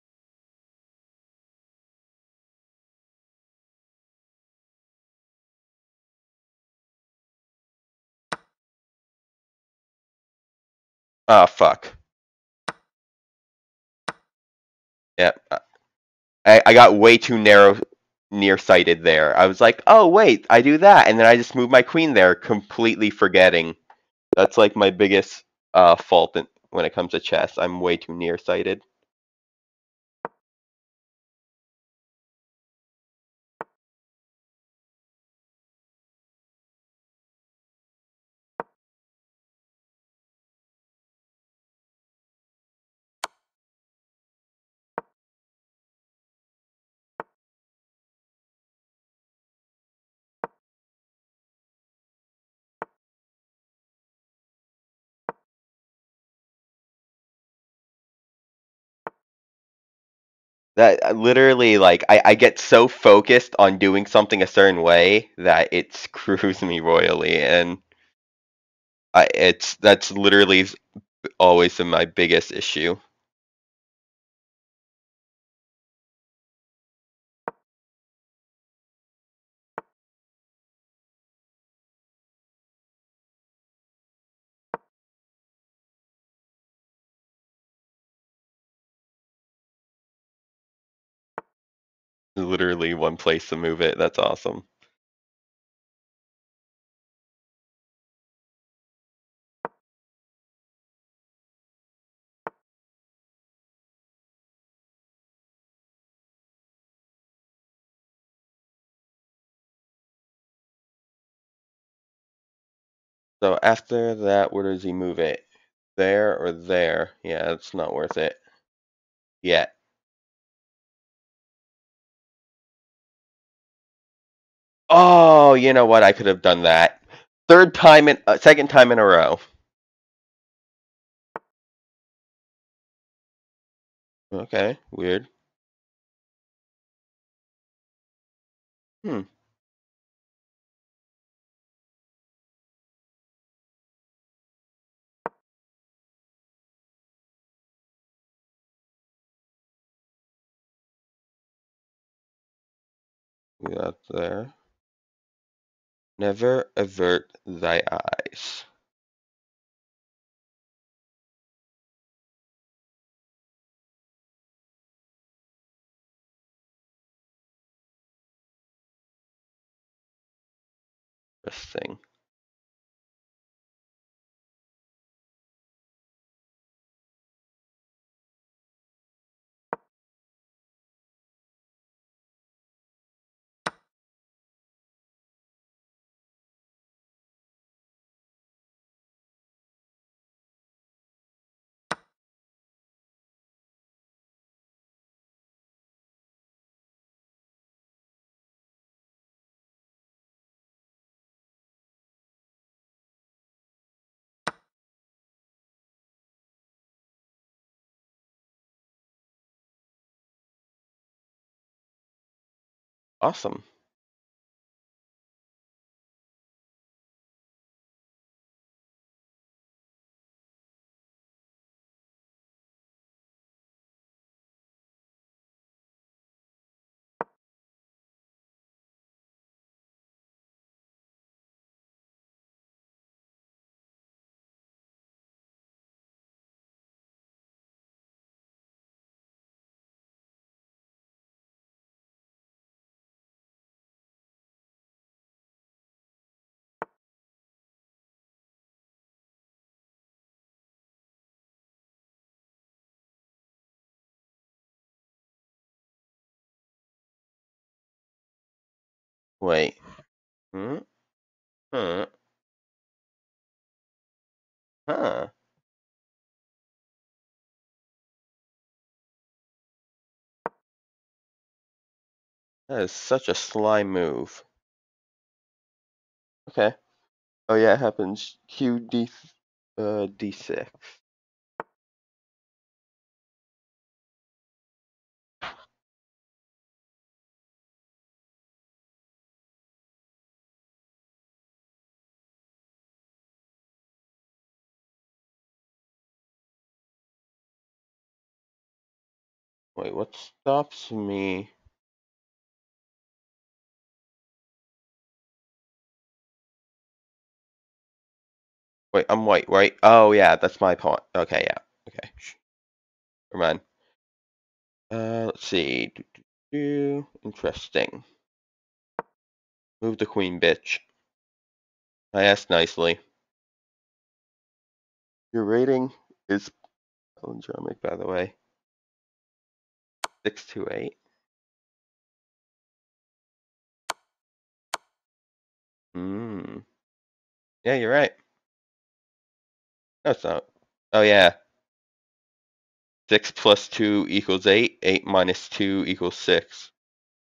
Oh, fuck. Yep. I got way too nearsighted there. I was like, oh, wait, I do that. And then I just moved my queen there, completely forgetting. That's like my biggest fault when it comes to chess. I'm way too nearsighted. That literally, like, I get so focused on doing something a certain way that it screws me royally, and that's literally always been my biggest issue. Literally one place to move it. That's awesome. So after that, where does he move it? There or there? Yeah, it's not worth it yet. Oh, you know what? I could have done that. Second time in a row. Okay, weird. Hmm. We got there. Never avert thy eyes. Interesting. Awesome. Wait. Hmm? Huh? Huh? That is such a slime move. Okay. Oh yeah, it happens. D6. Wait, what stops me? Wait, I'm white, right? Oh yeah, that's my pawn. Okay, yeah. Okay. Never mind. Let's see. Interesting. Move the queen, bitch. I asked nicely. Your rating is palindromic, by the way. 628. Hmm. Yeah, you're right. No, it's not. Oh yeah. 6 plus 2 equals 8. 8 minus 2 equals 6.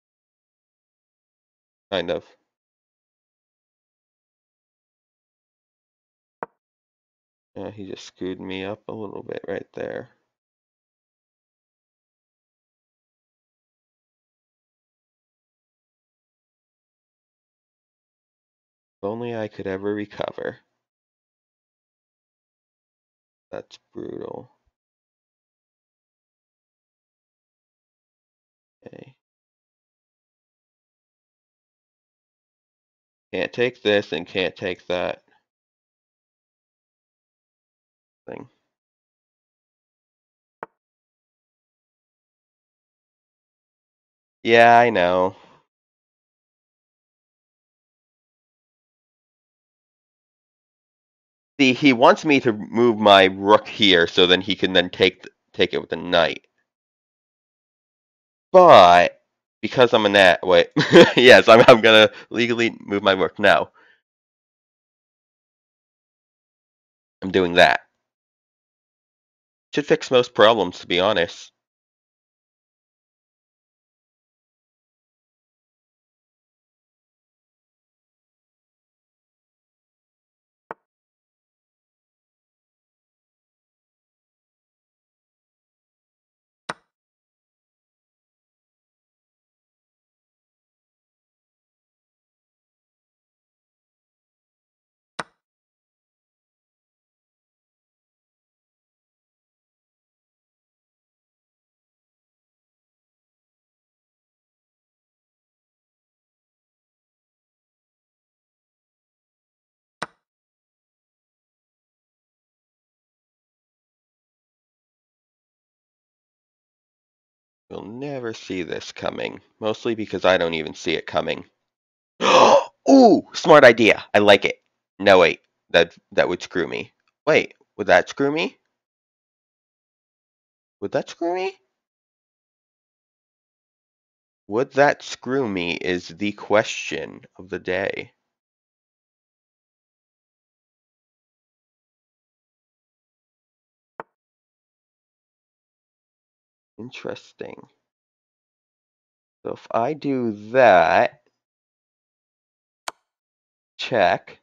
Kind of. He just screwed me up a little bit right there. If only I could ever recover. That's brutal. Okay. Can't take this and can't take that thing. Yeah, I know. See, he wants me to move my rook here so then he can then take it with the knight. But because I'm a nat, wait, yes, I'm gonna legally move my rook now. I'm doing that. Should fix most problems, to be honest. You'll never see this coming, mostly because I don't even see it coming. Ooh, smart idea. I like it. No, wait, that would screw me. Wait, would that screw me? Would that screw me? Would that screw me is the question of the day. Interesting. So if I do that, check.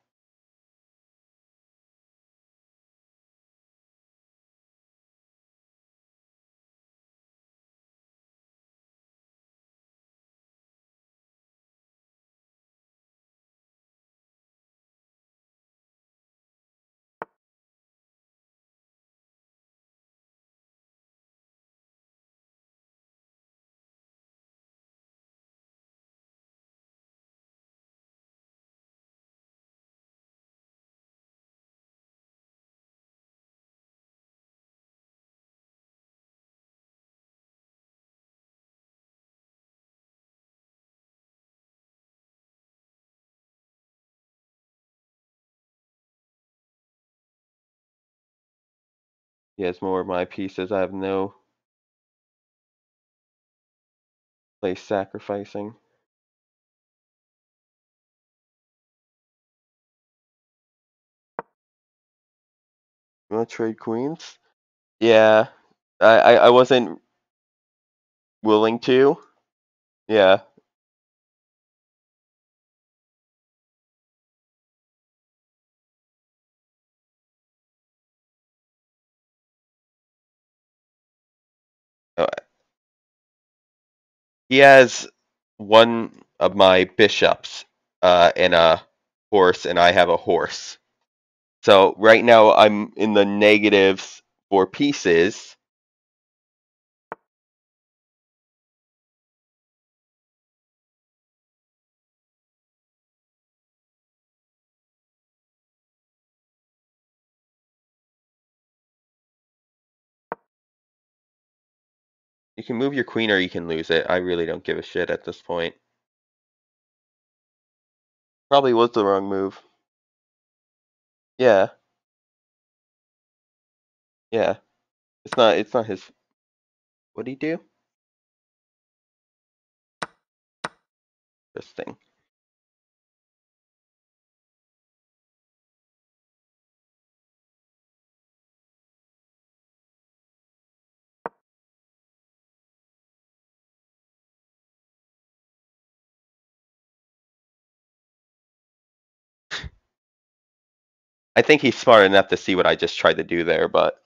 He has more of my pieces. I have no place sacrificing. You want to trade queens? Yeah, I wasn't willing to. Yeah, He has one of my bishops and a horse, and I have a horse. So right now I'm in the negatives for pieces. You can move your queen or you can lose it. I really don't give a shit at this point. Probably was the wrong move. Yeah, yeah. It's not his. What'd he do? Interesting. I think he's smart enough to see what I just tried to do there, but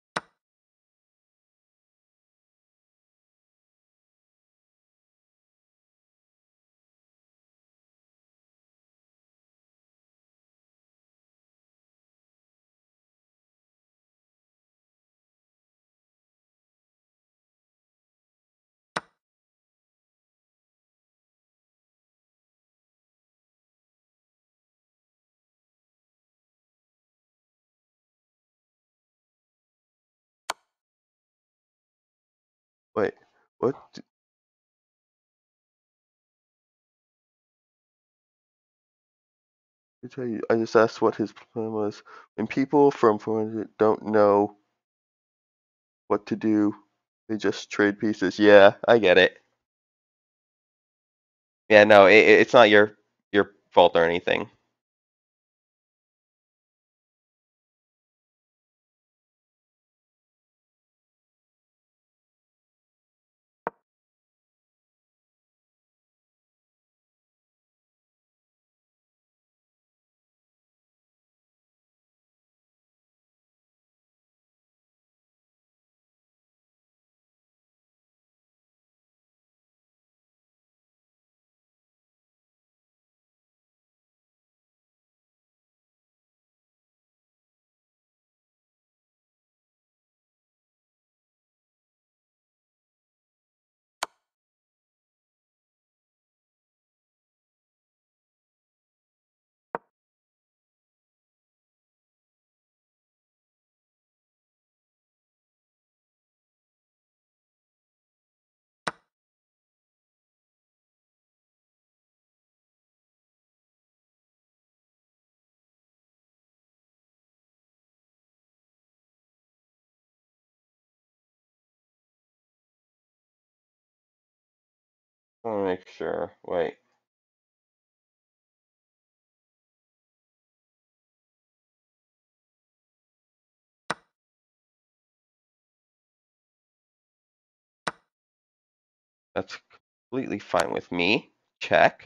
wait, what? I tell you, I just asked what his plan was. When people from 400 don't know what to do, they just trade pieces. Yeah, I get it. Yeah, no, it's not your fault or anything. I want to make sure. Wait. That's completely fine with me. Check.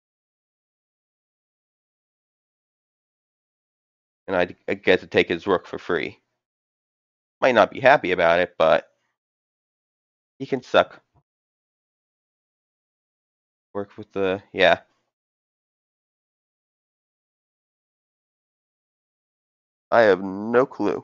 And I get to take his rook for free. Might not be happy about it, but he can suck. Work with the yeah. I have no clue.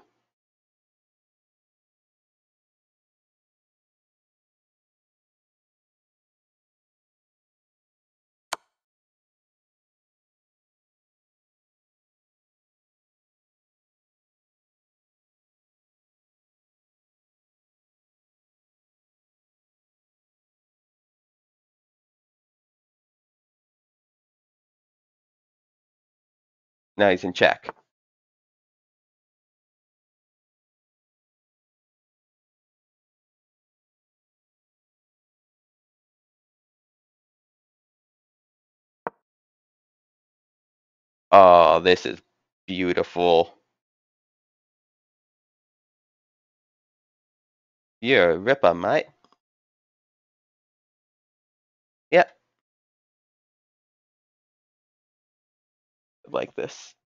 Now he's in check. Oh, this is beautiful. You're a ripper, mate. Yep, like this.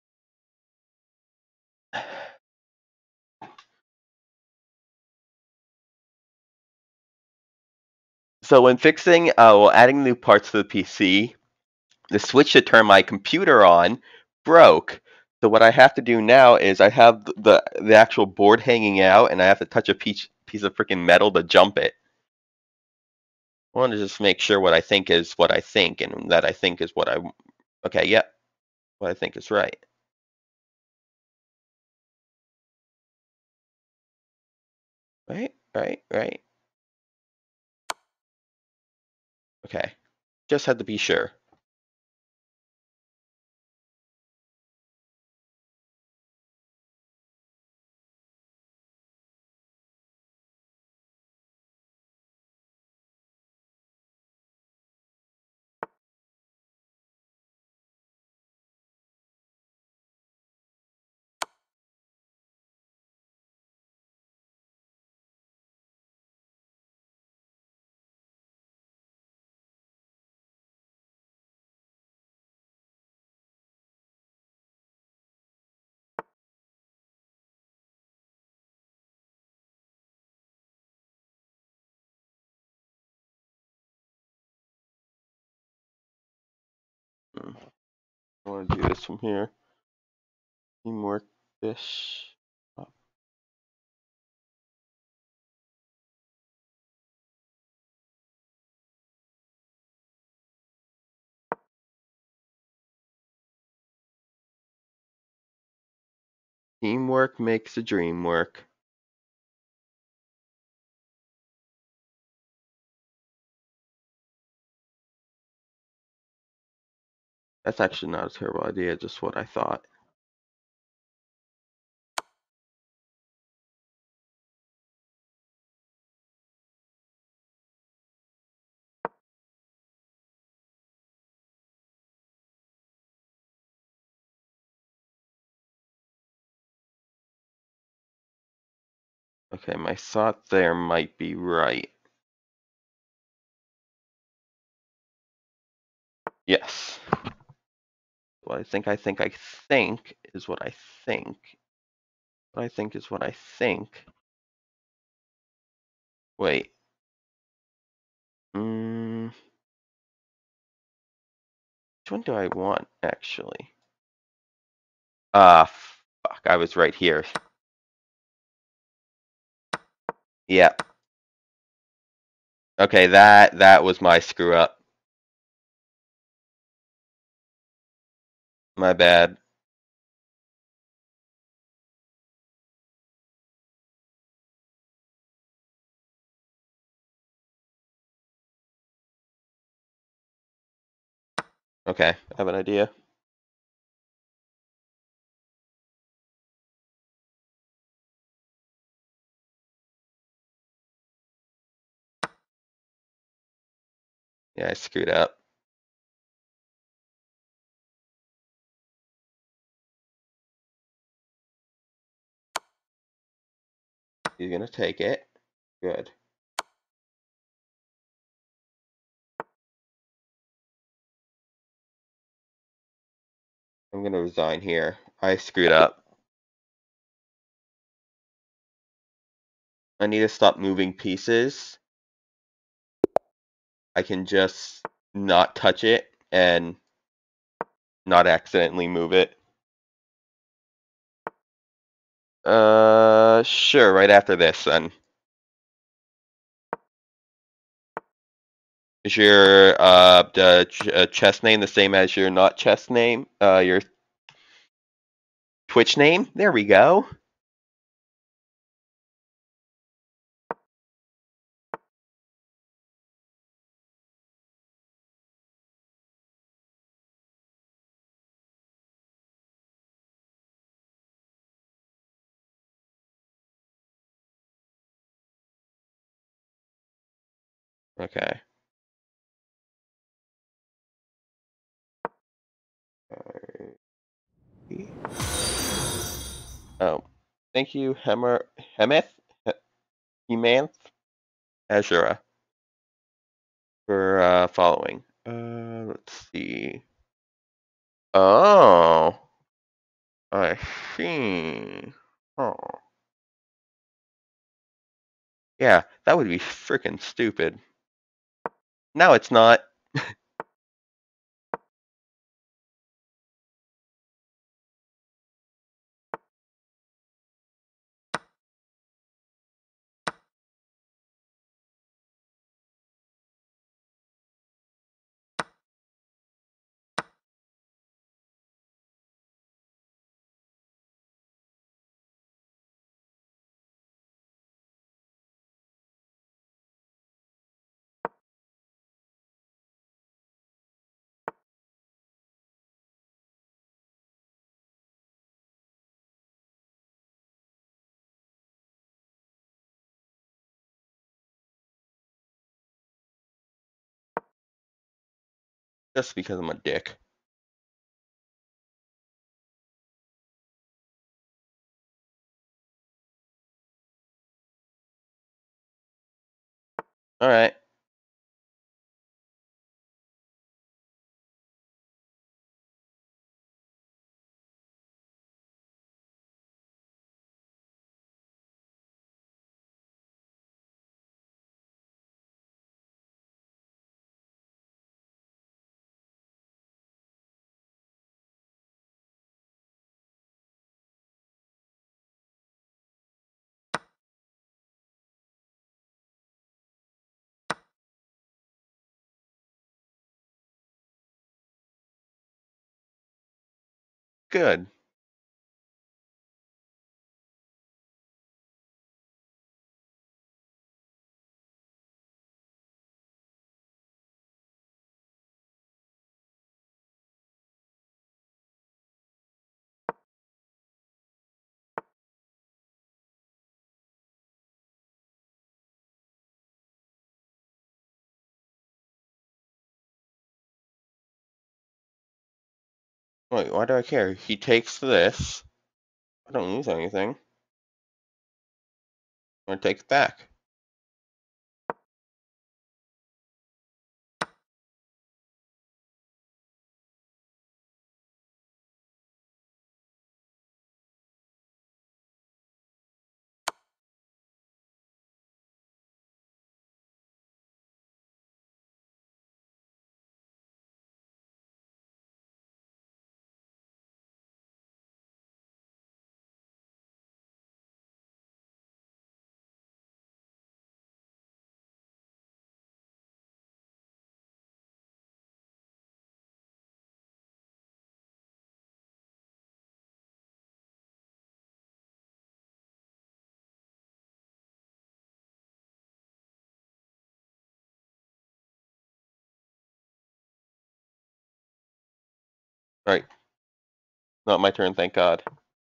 So when fixing, well, adding new parts to the PC, the switch to turn my computer on broke. So what I have to do now is I have the actual board hanging out, and I have to touch a piece of freaking metal to jump it. I want to just make sure what I think is what I think, and that I think is what I. Okay, yep, what I think is right. Right, right, right. Okay, just had to be sure. I want to do this from here. Teamwork dish. Teamwork makes the dream work. That's actually not a terrible idea, just what I thought. Okay, my thought there might be right. Yes. What I think is what I think. What I think is what I think. Wait. Which one do I want, actually? Fuck, I was right here. Yep. Okay, that was my screw up. My bad. Okay, I have an idea. Yeah, I screwed up. You're gonna take it. Good. I'm gonna resign here. I screwed up. I need to stop moving pieces. I can just not touch it and not accidentally move it. Sure, right after this then. Is your chess name the same as your not chess name? Your Twitch name? There we go. Okay. Oh, thank you, Hemeth, Hemanth, Azura, for following. Let's see. Oh, I see. Oh, yeah, that would be freaking stupid. No, it's not. Just because I'm a dick. Alright. Good. Wait, why do I care? He takes this. I don't lose anything. I'm gonna take it back. Right. Not my turn, thank God.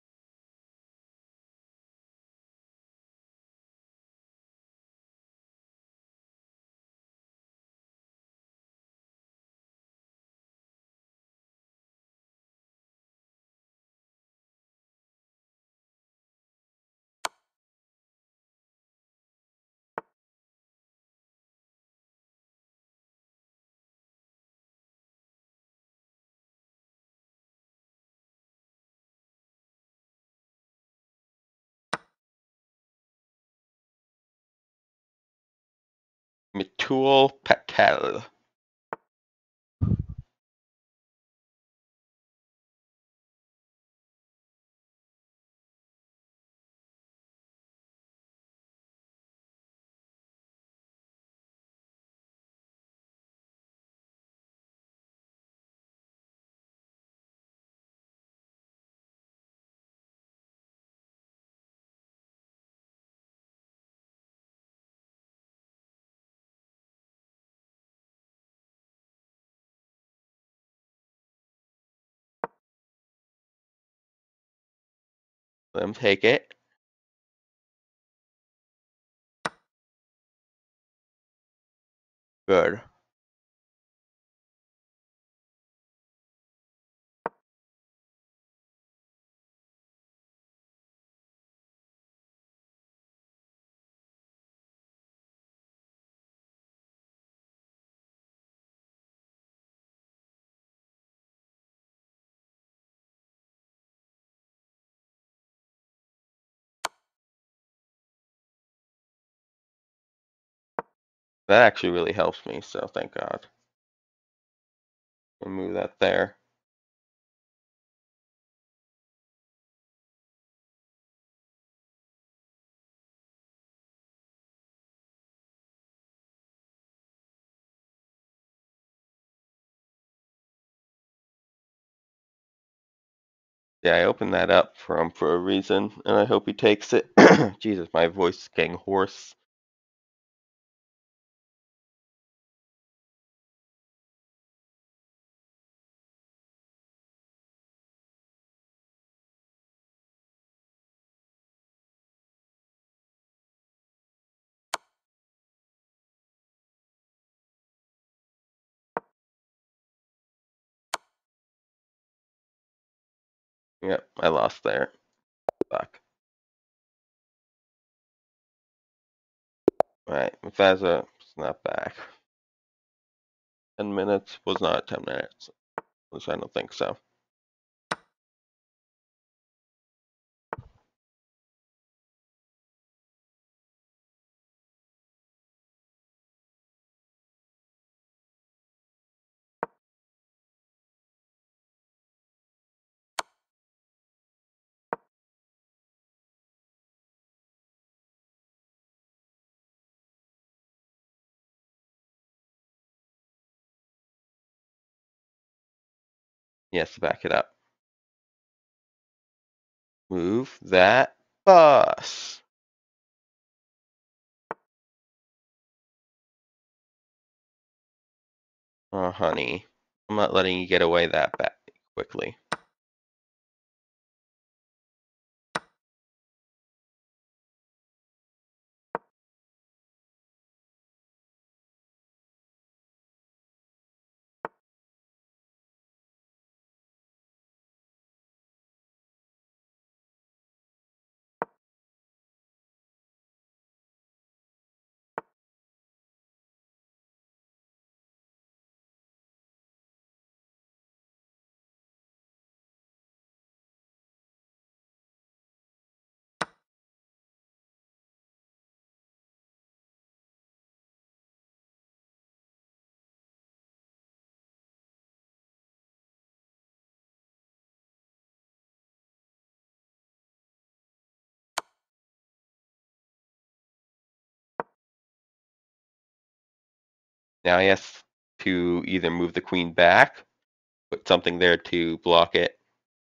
Mitul Patel. Let him take it. Good. That actually really helps me, so thank God. We'll move that there. Yeah, I opened that up for him for a reason, and I hope he takes it. Jesus, my voice is getting hoarse. Yep, I lost there. Fuck. Right, Mufasa, snap back. 10 minutes was not 10 minutes. At least I don't think so. Yes, back it up. Move that bus. Oh, honey. I'm not letting you get away that quickly. Now he has to either move the queen back, put something there to block it.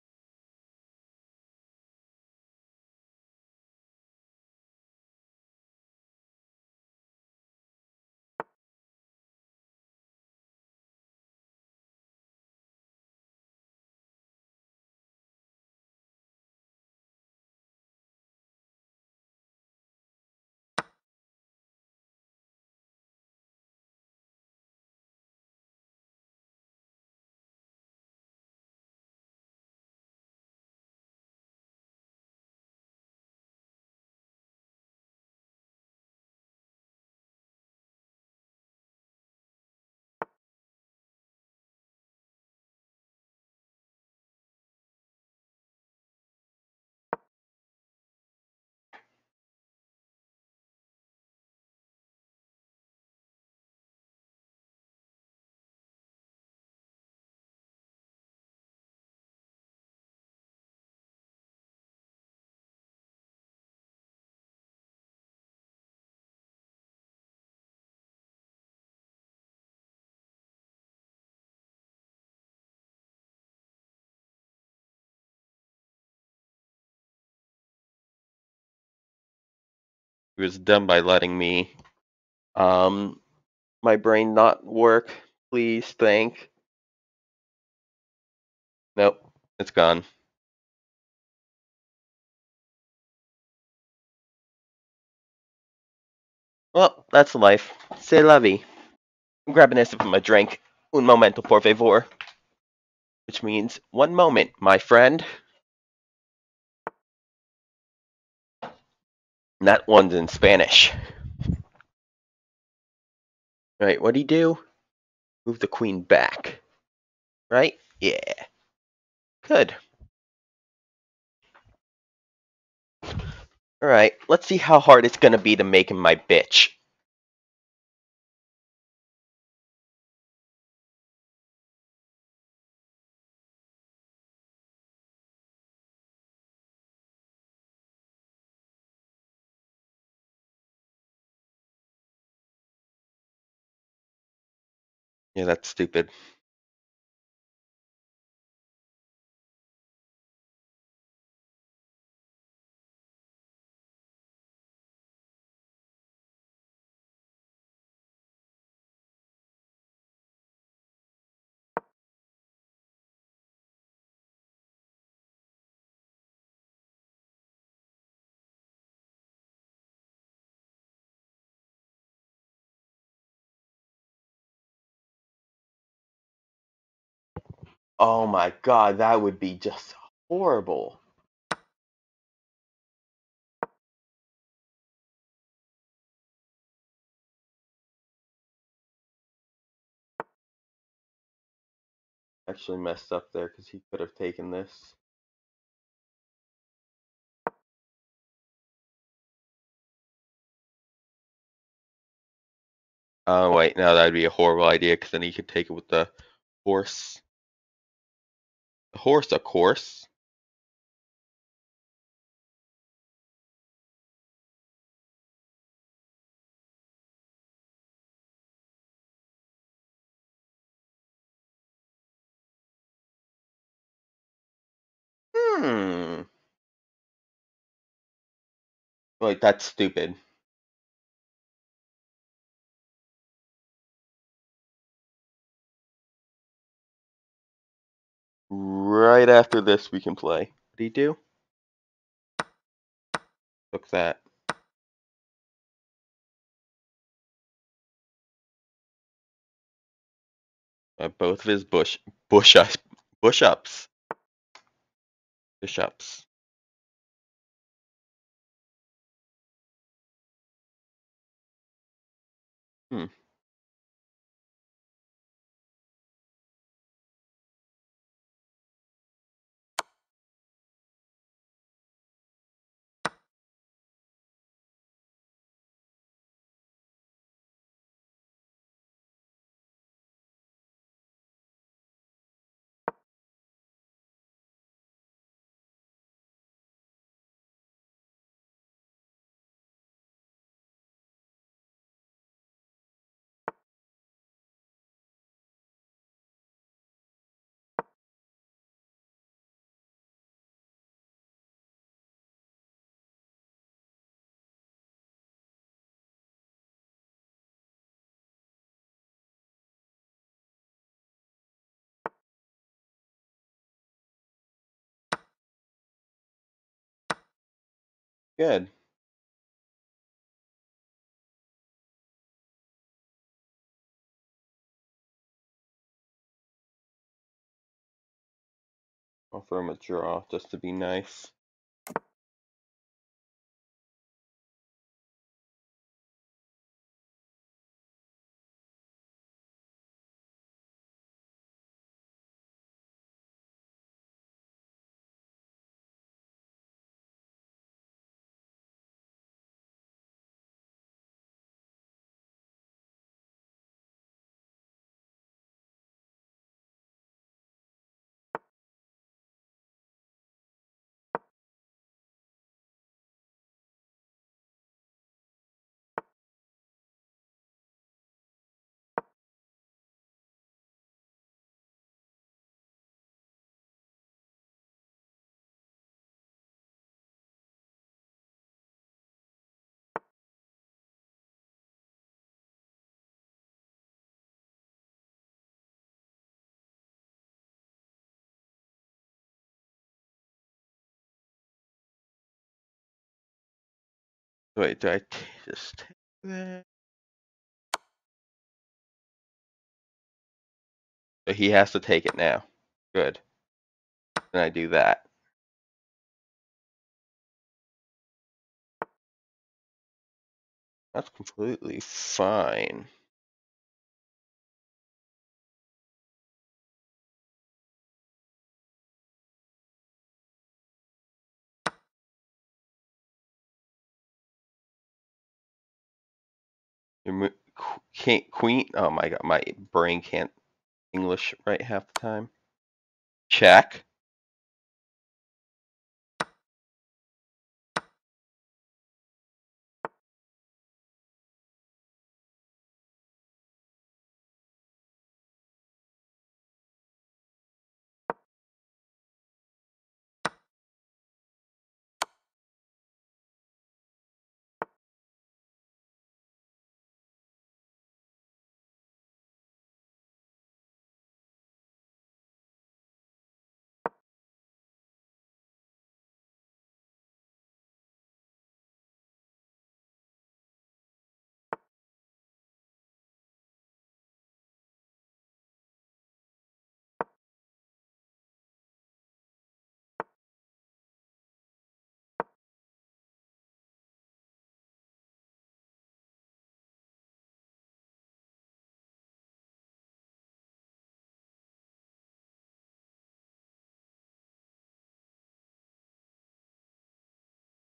He was done by letting me um my brain not work. Please, thank. Nope, it's gone. Well, that's life. C'est la vie. I'm grabbing a sip of my drink. Un momento, por favor. Which means one moment, my friend. And that one's in Spanish. Right, what'd he do? Move the queen back. Right? Yeah. Good. Alright, let's see how hard it's gonna be to make him my bitch. Yeah, that's stupid. Oh my god, that would be just horrible. Actually messed up there because he could have taken this. Oh wait, no, that'd be a horrible idea because then he could take it with the horse. The horse, of course. Hmm. Like that's stupid. Right after this, we can play. What do you do? Look that. Both of his bush ups, bush ups, push ups. Hmm. Good. I'll throw him a draw just to be nice. Wait, do I just take that? So he has to take it now. Good. Then I do that. That's completely fine. Can't queen. Oh my god, my brain can't English right half the time. Check.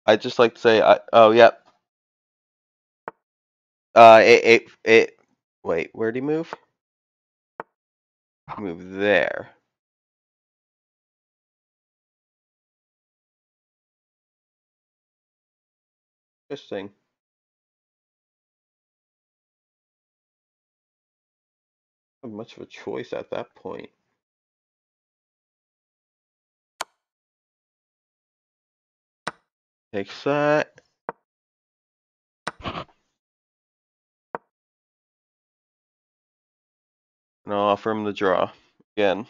I'd just like to say, oh, yep. Wait, where'd he move? Move there. Interesting. Not much of a choice at that point. Takes that. And I'll offer him the draw again.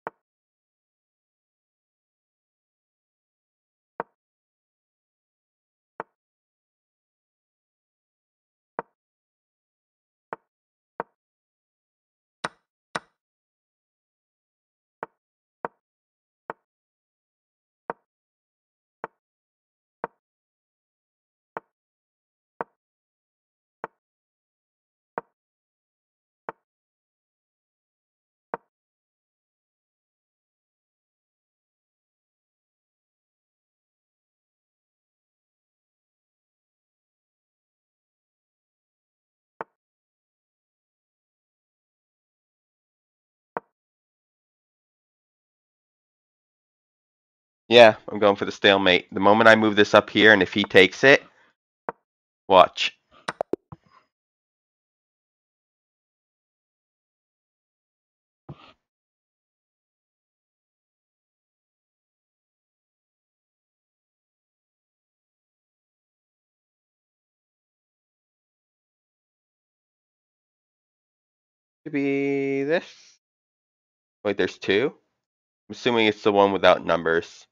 Yeah, I'm going for the stalemate. The moment I move this up here, and if he takes it, watch. Could be this. Wait, there's two? I'm assuming it's the one without numbers.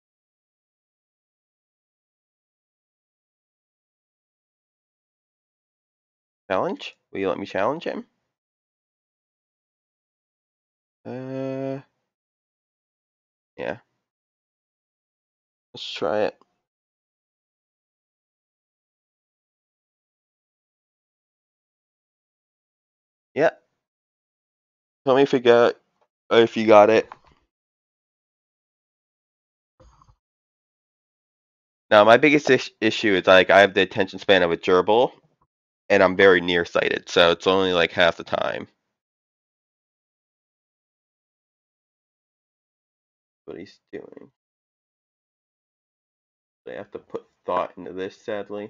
Challenge? Will you let me challenge him? Yeah. Let's try it. Yeah. Tell me if you got it. Now, my biggest issue is like I have the attention span of a gerbil, and I'm very nearsighted, so it's only like half the time. What he's doing. I have to put thought into this, sadly.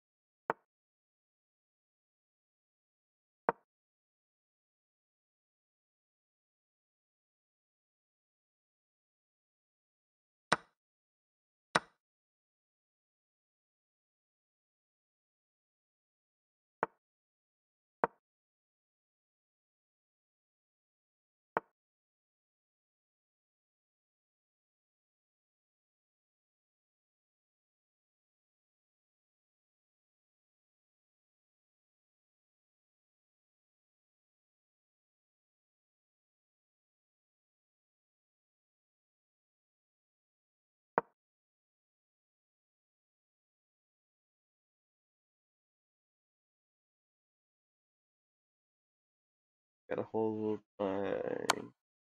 Got a whole thing.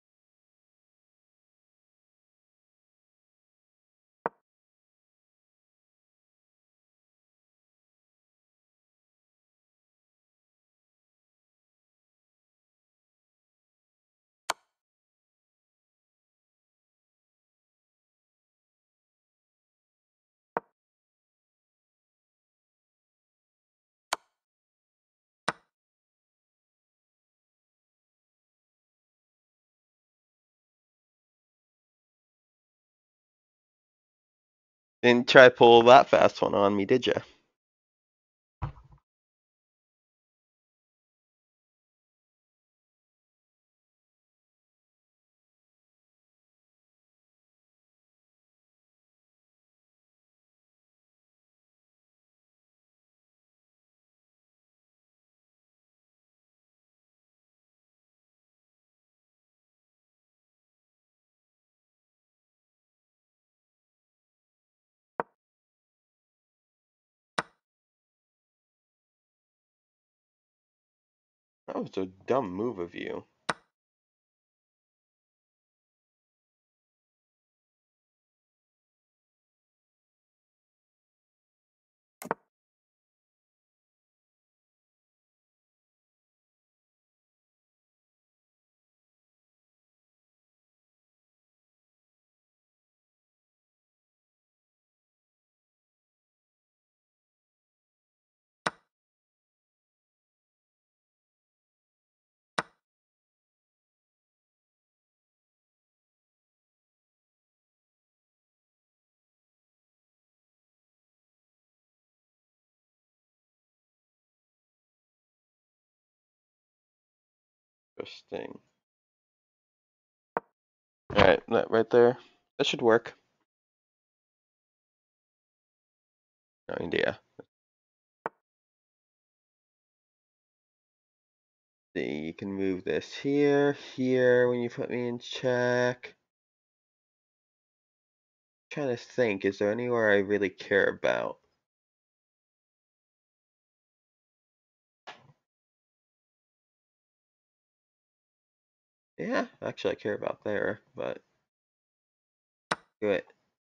Didn't try to pull that fast one on me, did you? That was a dumb move of you. Interesting. Alright, that right there. That should work. No idea. See, you can move this here, here when you put me in check. Trying to think, is there anywhere I really care about? Yeah, actually I care about there, but good.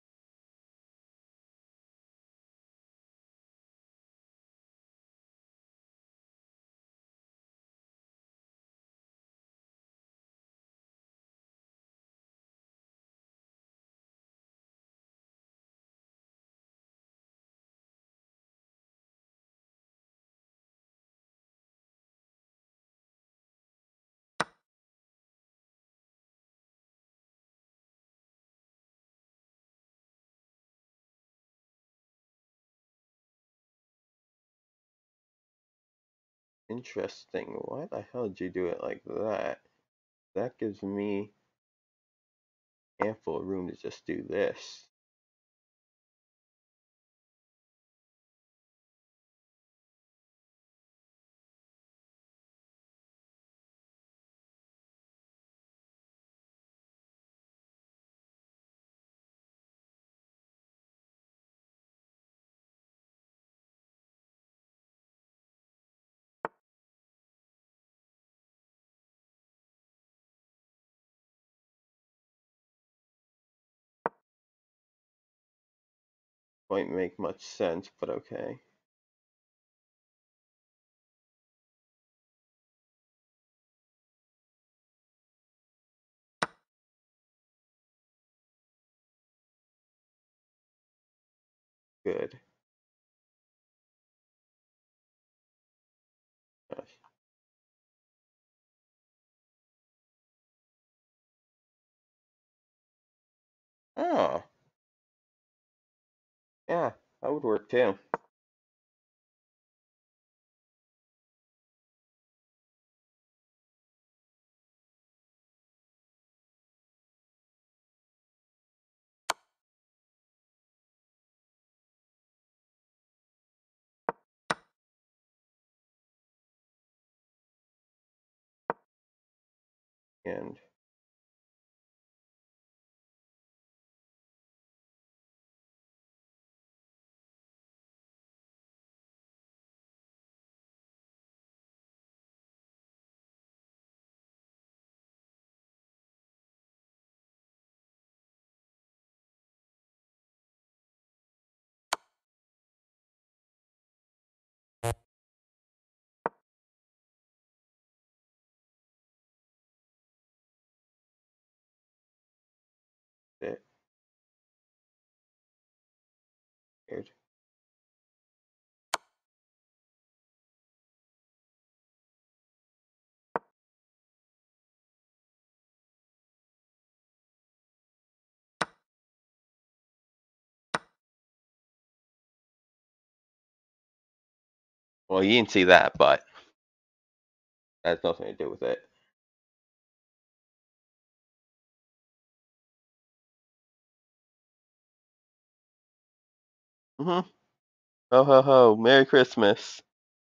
Interesting. Why the hell did you do it like that? That gives me ample room to just do this. Won't make much sense, but okay. Good. Gosh. Oh, yeah, that would work too. And it weird. Well, you didn't see that, but that has nothing to do with it. Mm-hmm. Ho ho ho! Merry Christmas,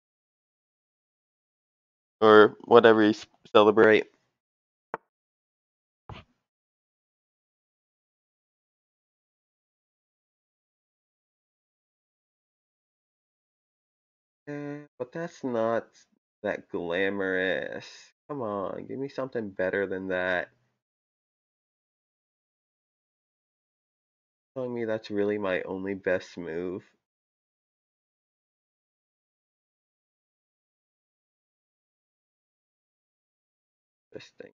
or whatever you celebrate. But that's not that glamorous. Come on, give me something better than that. Telling me that's really my only best move. Interesting.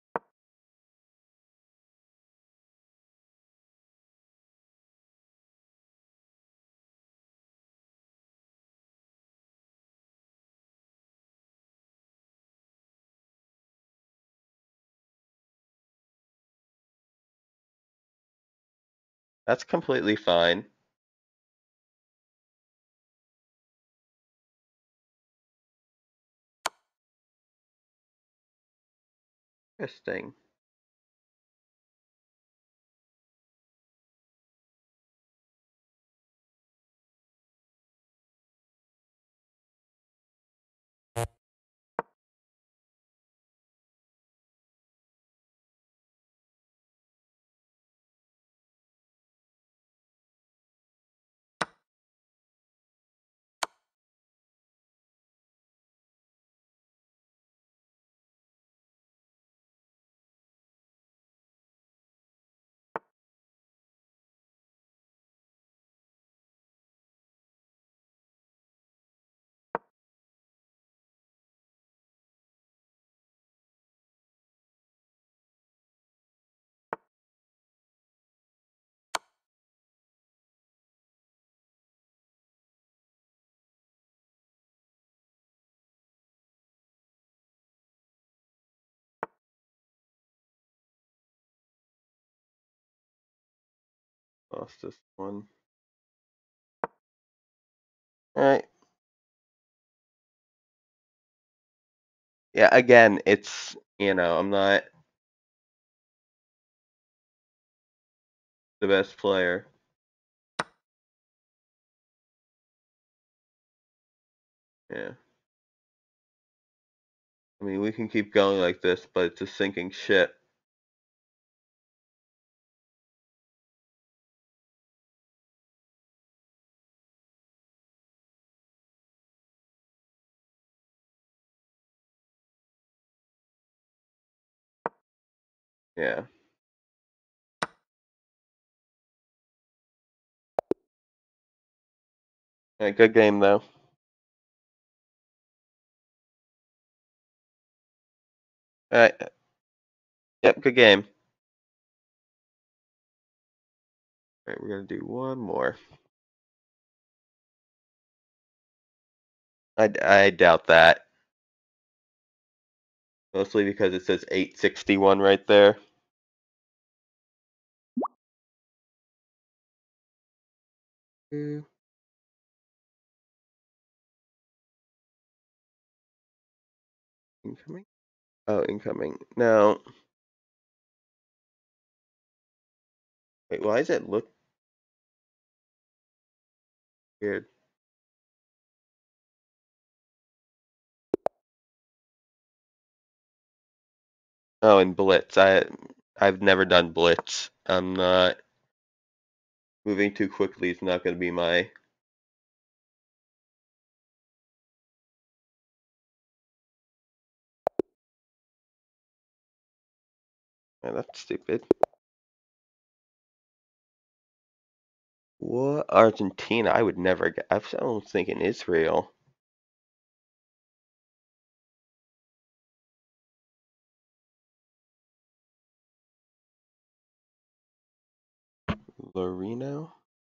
That's completely fine. Interesting. Lost this one. Alright. Yeah, again, it's, I'm not the best player. Yeah. I mean, we can keep going like this, but it's a sinking ship. Yeah. Alright, good game, though. Alright. Yep, good game. Alright, we're gonna do one more. I doubt that. Mostly because it says 861 right there. Incoming? Oh, incoming. No. Wait, why does it look weird? Oh, and Blitz. I've never done Blitz. I'm not moving too quickly. It's not going to be my. Oh, that's stupid. What? Argentina? I would never get. I was thinking Israel. Loreno?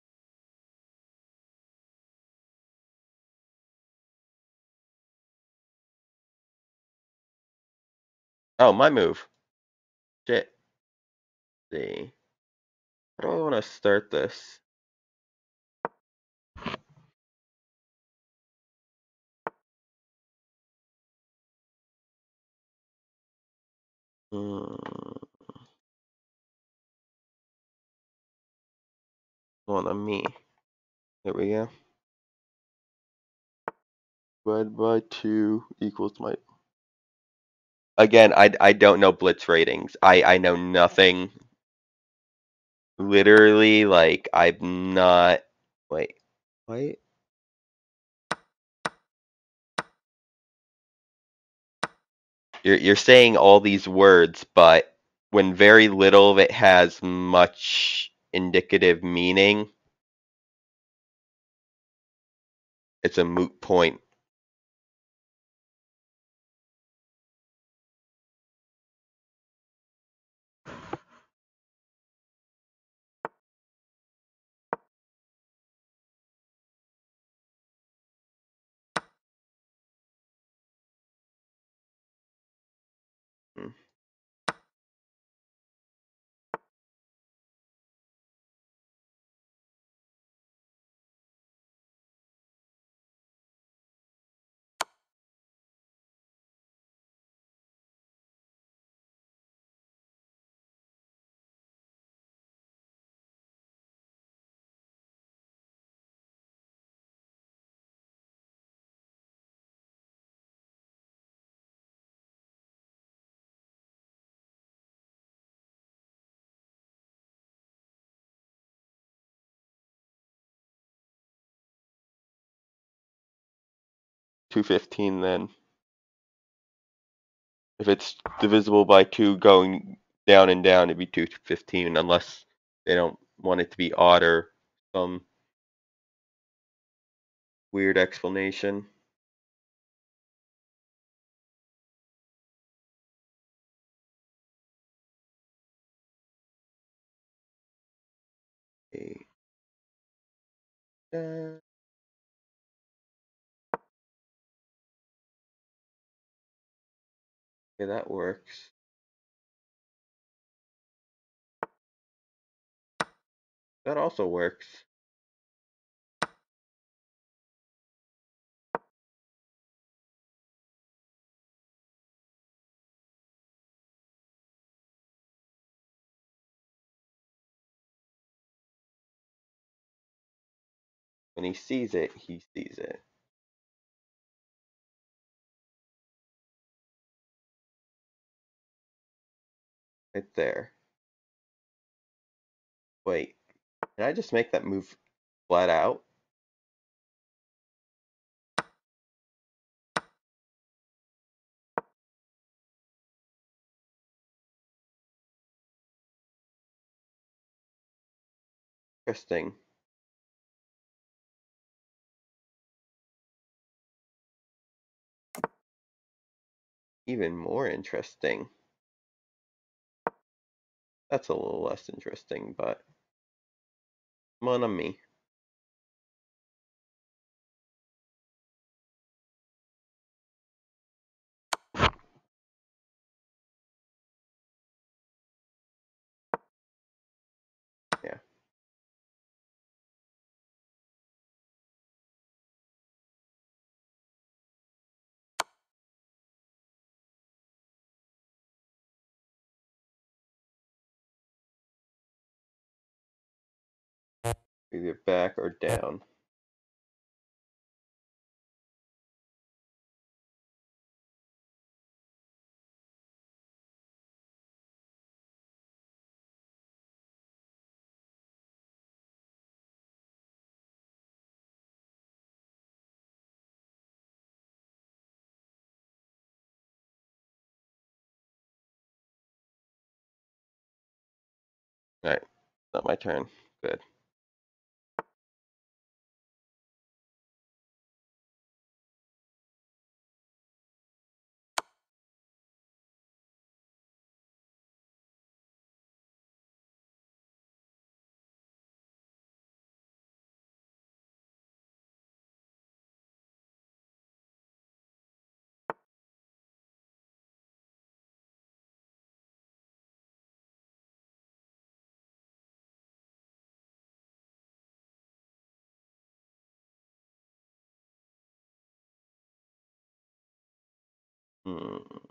Oh, my move. Shit. See. How do I want to start this? Hmm. One on me. There we go. Divided by 2 equals my. Again, I don't know Blitz ratings. I know nothing. Literally, like, I'm not. Wait. Wait. You're saying all these words, but when very little of it has much indicative meaning, it's a moot point. Hmm. 215 then. If it's divisible by 2 going down and down, it'd be 215 unless they don't want it to be odd or some weird explanation. Okay. Okay, that works. That also works. When he sees it, he sees it. Right there. Wait, can I just make that move flat out? Interesting. Even more interesting. That's a little less interesting, but mon ami. Yeah. Either back or down. Alright, not my turn. Good. Hmm.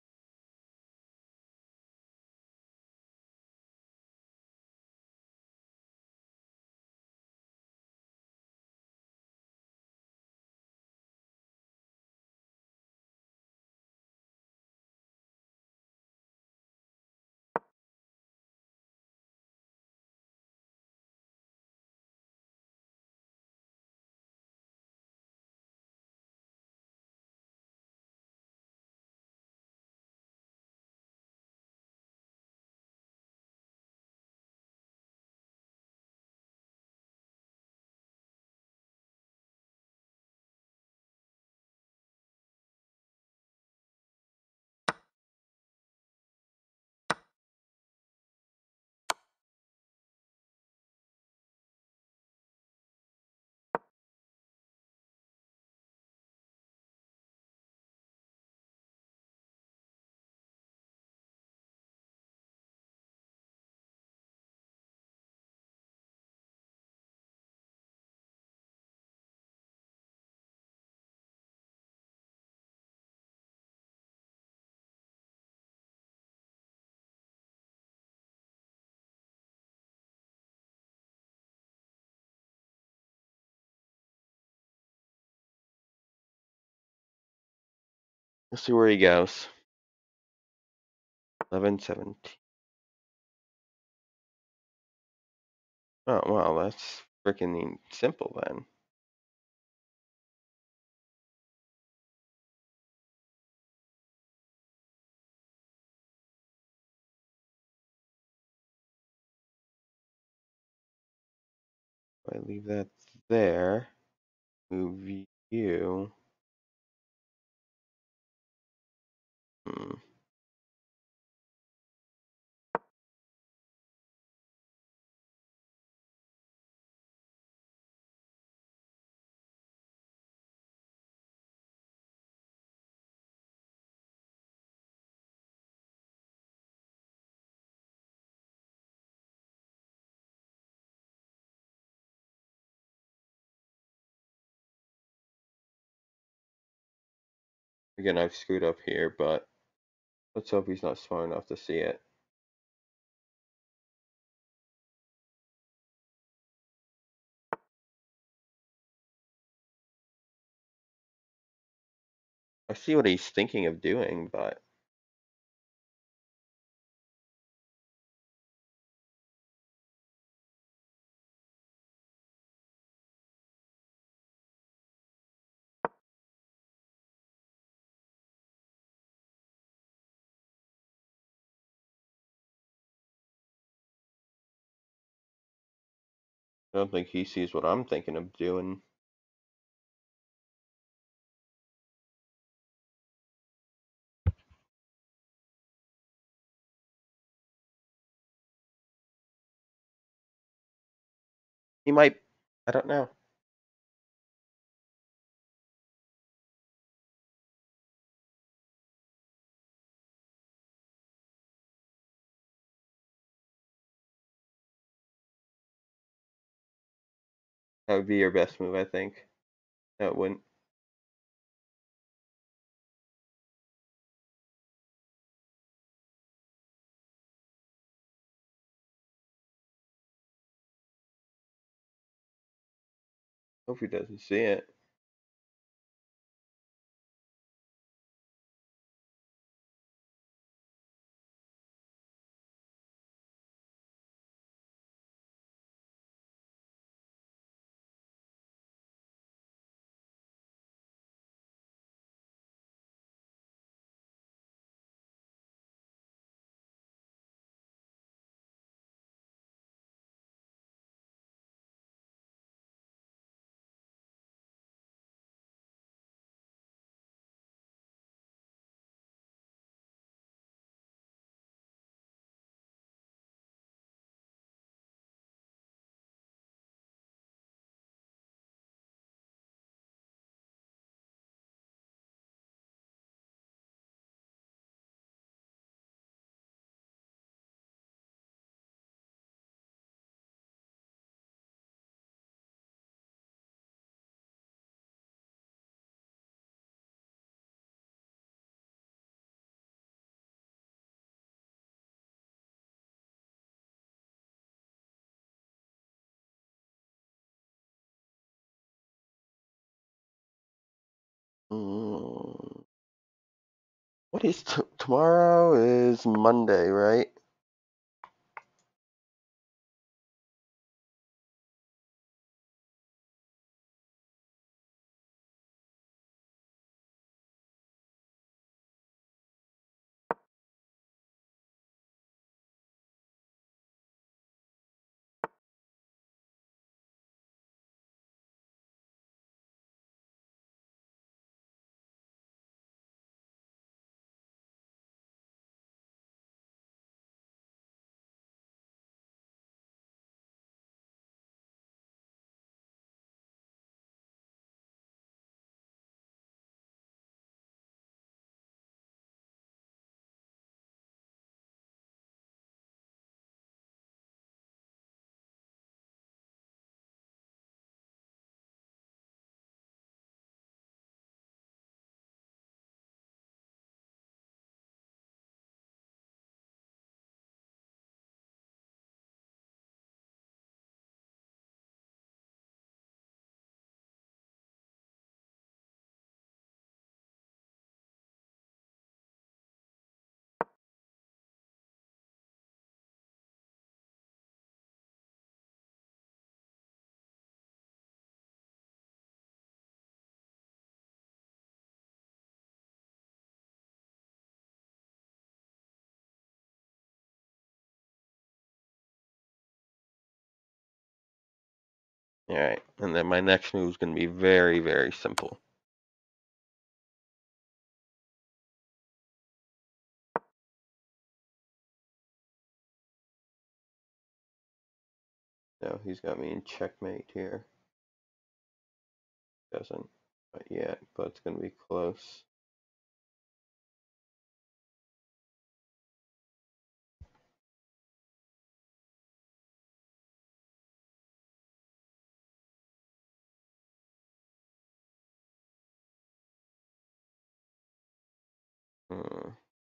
Let's see where he goes. 11, 17. Oh, wow, that's freaking simple then. I leave that there. Move you. Hmm. Again, I've screwed up here, but let's hope he's not smart enough to see it. I see what he's thinking of doing, but I don't think he sees what I'm thinking of doing. He might, I don't know. That would be your best move, I think. No, it wouldn't. Hope he doesn't see it. Mm. What is tomorrow is Monday, right? Alright, and then my next move is going to be very, very simple. No, he's got me in checkmate here. Doesn't. Not yet, but it's going to be close. Hmm.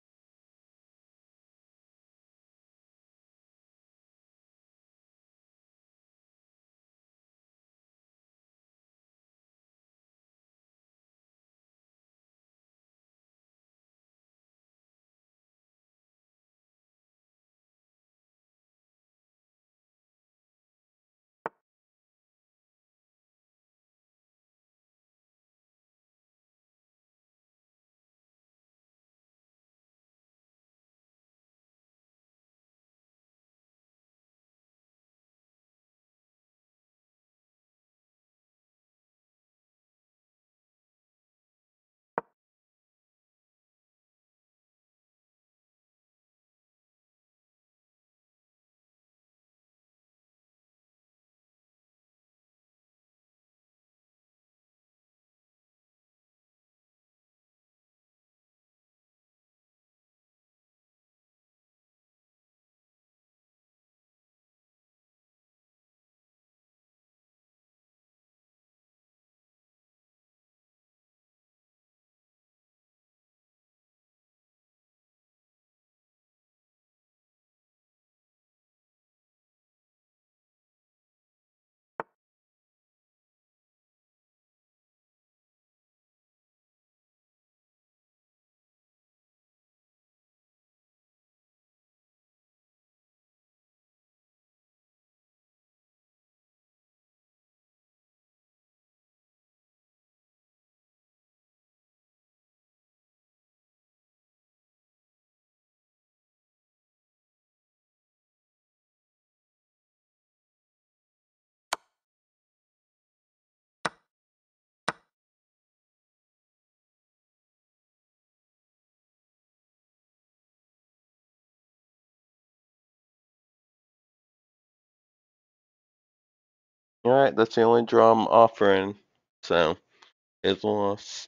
Alright, that's the only draw I'm offering. So, his loss.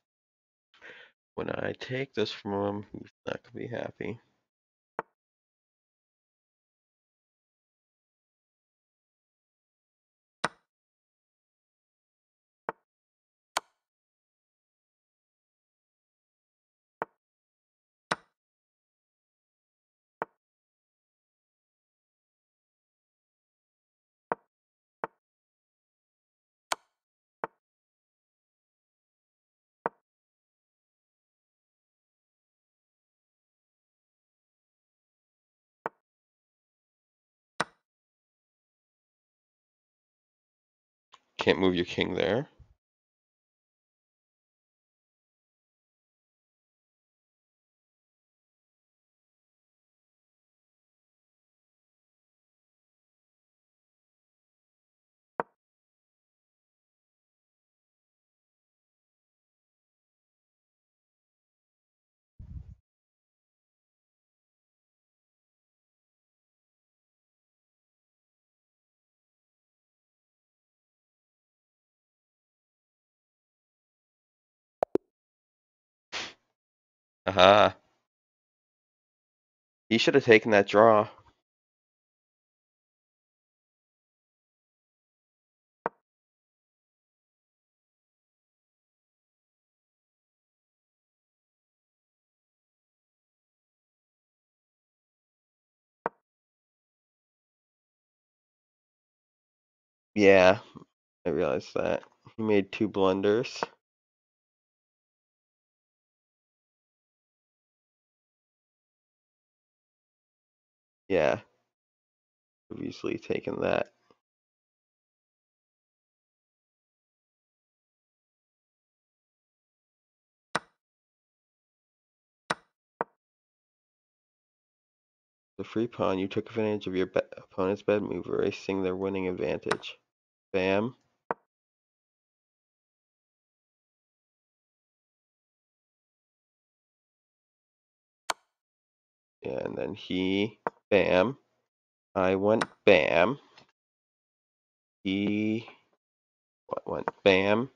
When I take this from him, he's not going to be happy. Can't move your king there. Aha. He should have taken that draw. Yeah, I realized that. He made 2 blunders. Yeah, I've easily taken that. The free pawn, you took advantage of your opponent's bed move, erasing their winning advantage. Bam. Yeah, and then he, bam. I went bam. He went bam.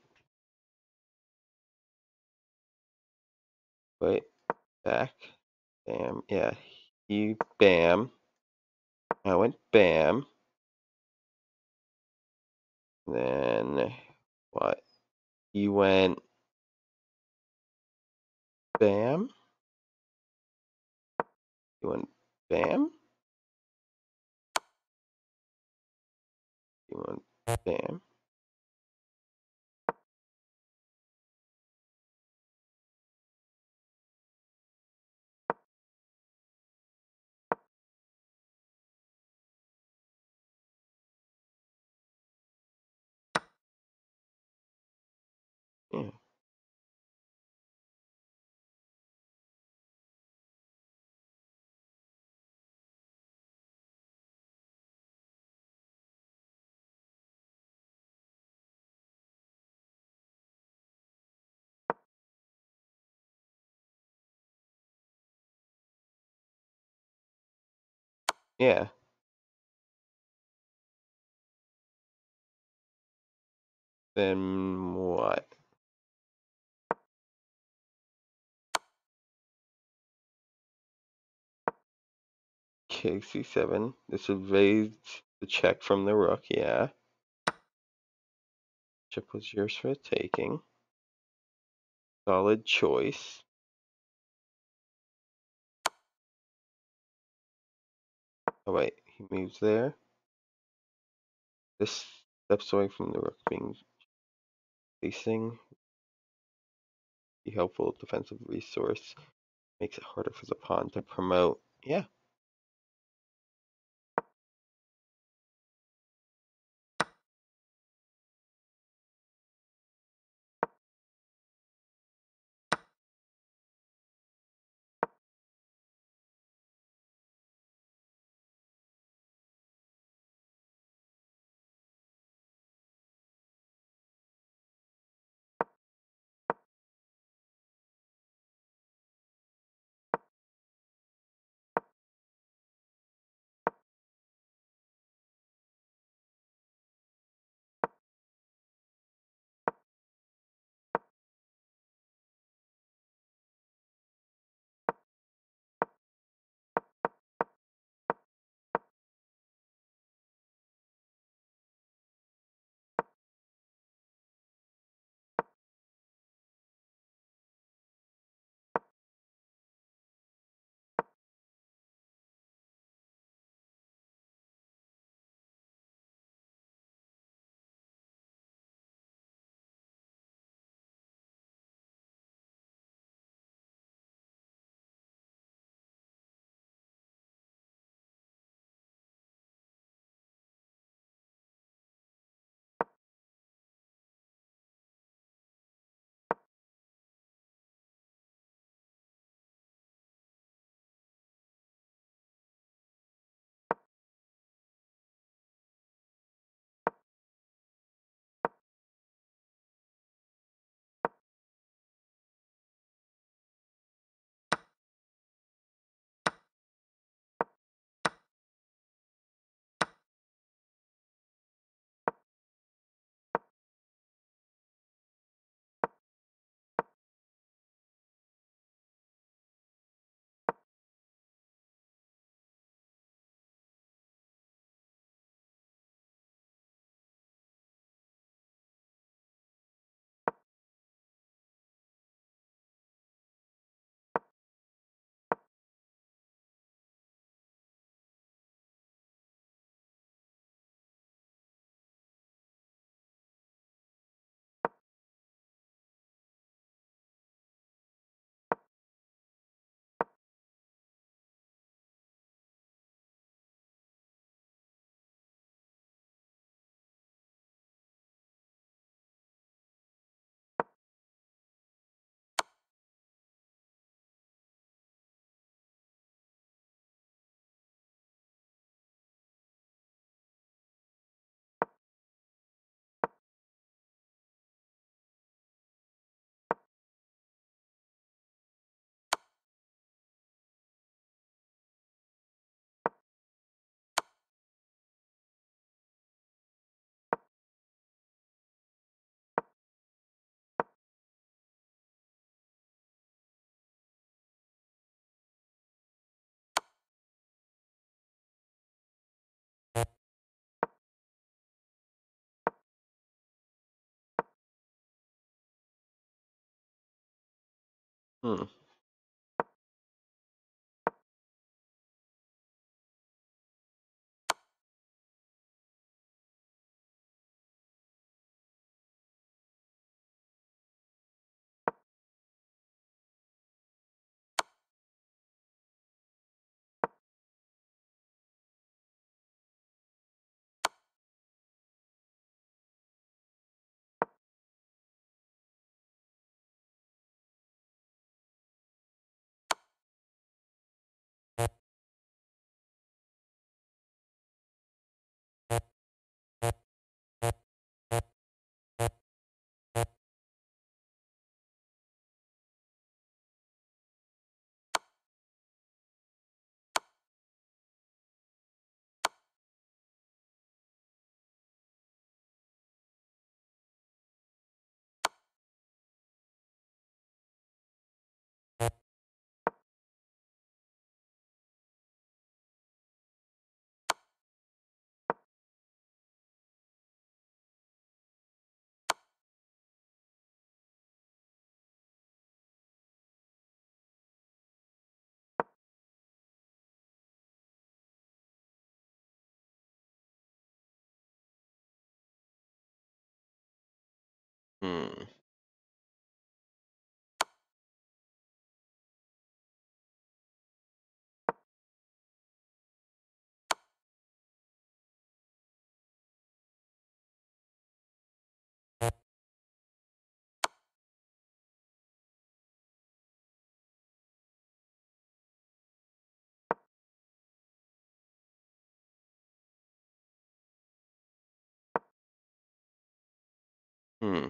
Wait, back. Bam. Yeah, he bam. I went bam. Then what? He went bam. He went bam. He went bam. Yeah. Yeah. Then what? King c7. This evades the check from the rook, yeah. Check was yours for the taking. Solid choice. Oh wait, he moves there. This steps away from the rook being facing. The helpful defensive resource makes it harder for the pawn to promote. Yeah. Hmm. Hmm. Hmm.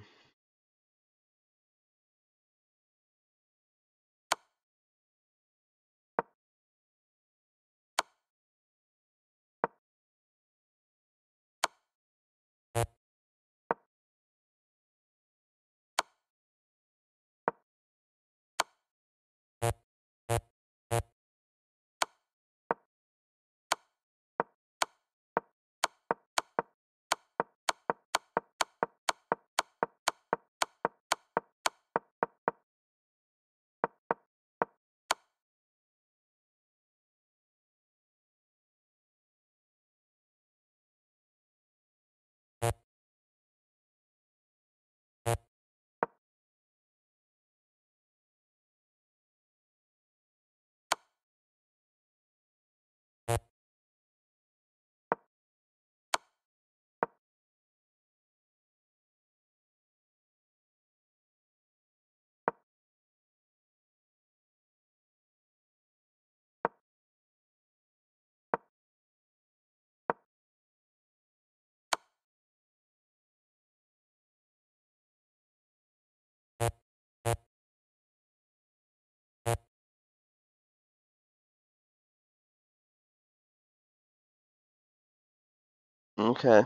Okay.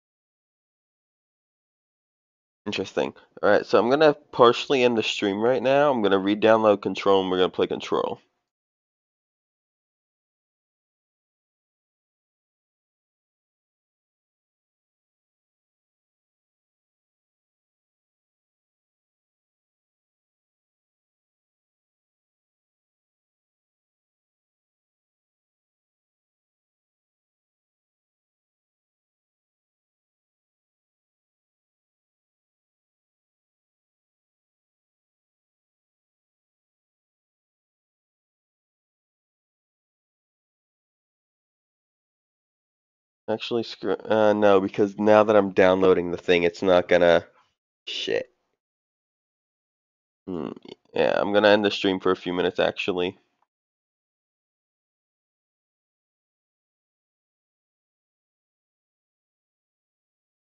Interesting. All right, so I'm gonna partially end the stream right now. I'm gonna re-download Control and we're gonna play Control. Actually, screw. No, because now that I'm downloading the thing, it's not gonna. Shit. Hmm. Yeah, I'm gonna end the stream for a few minutes actually.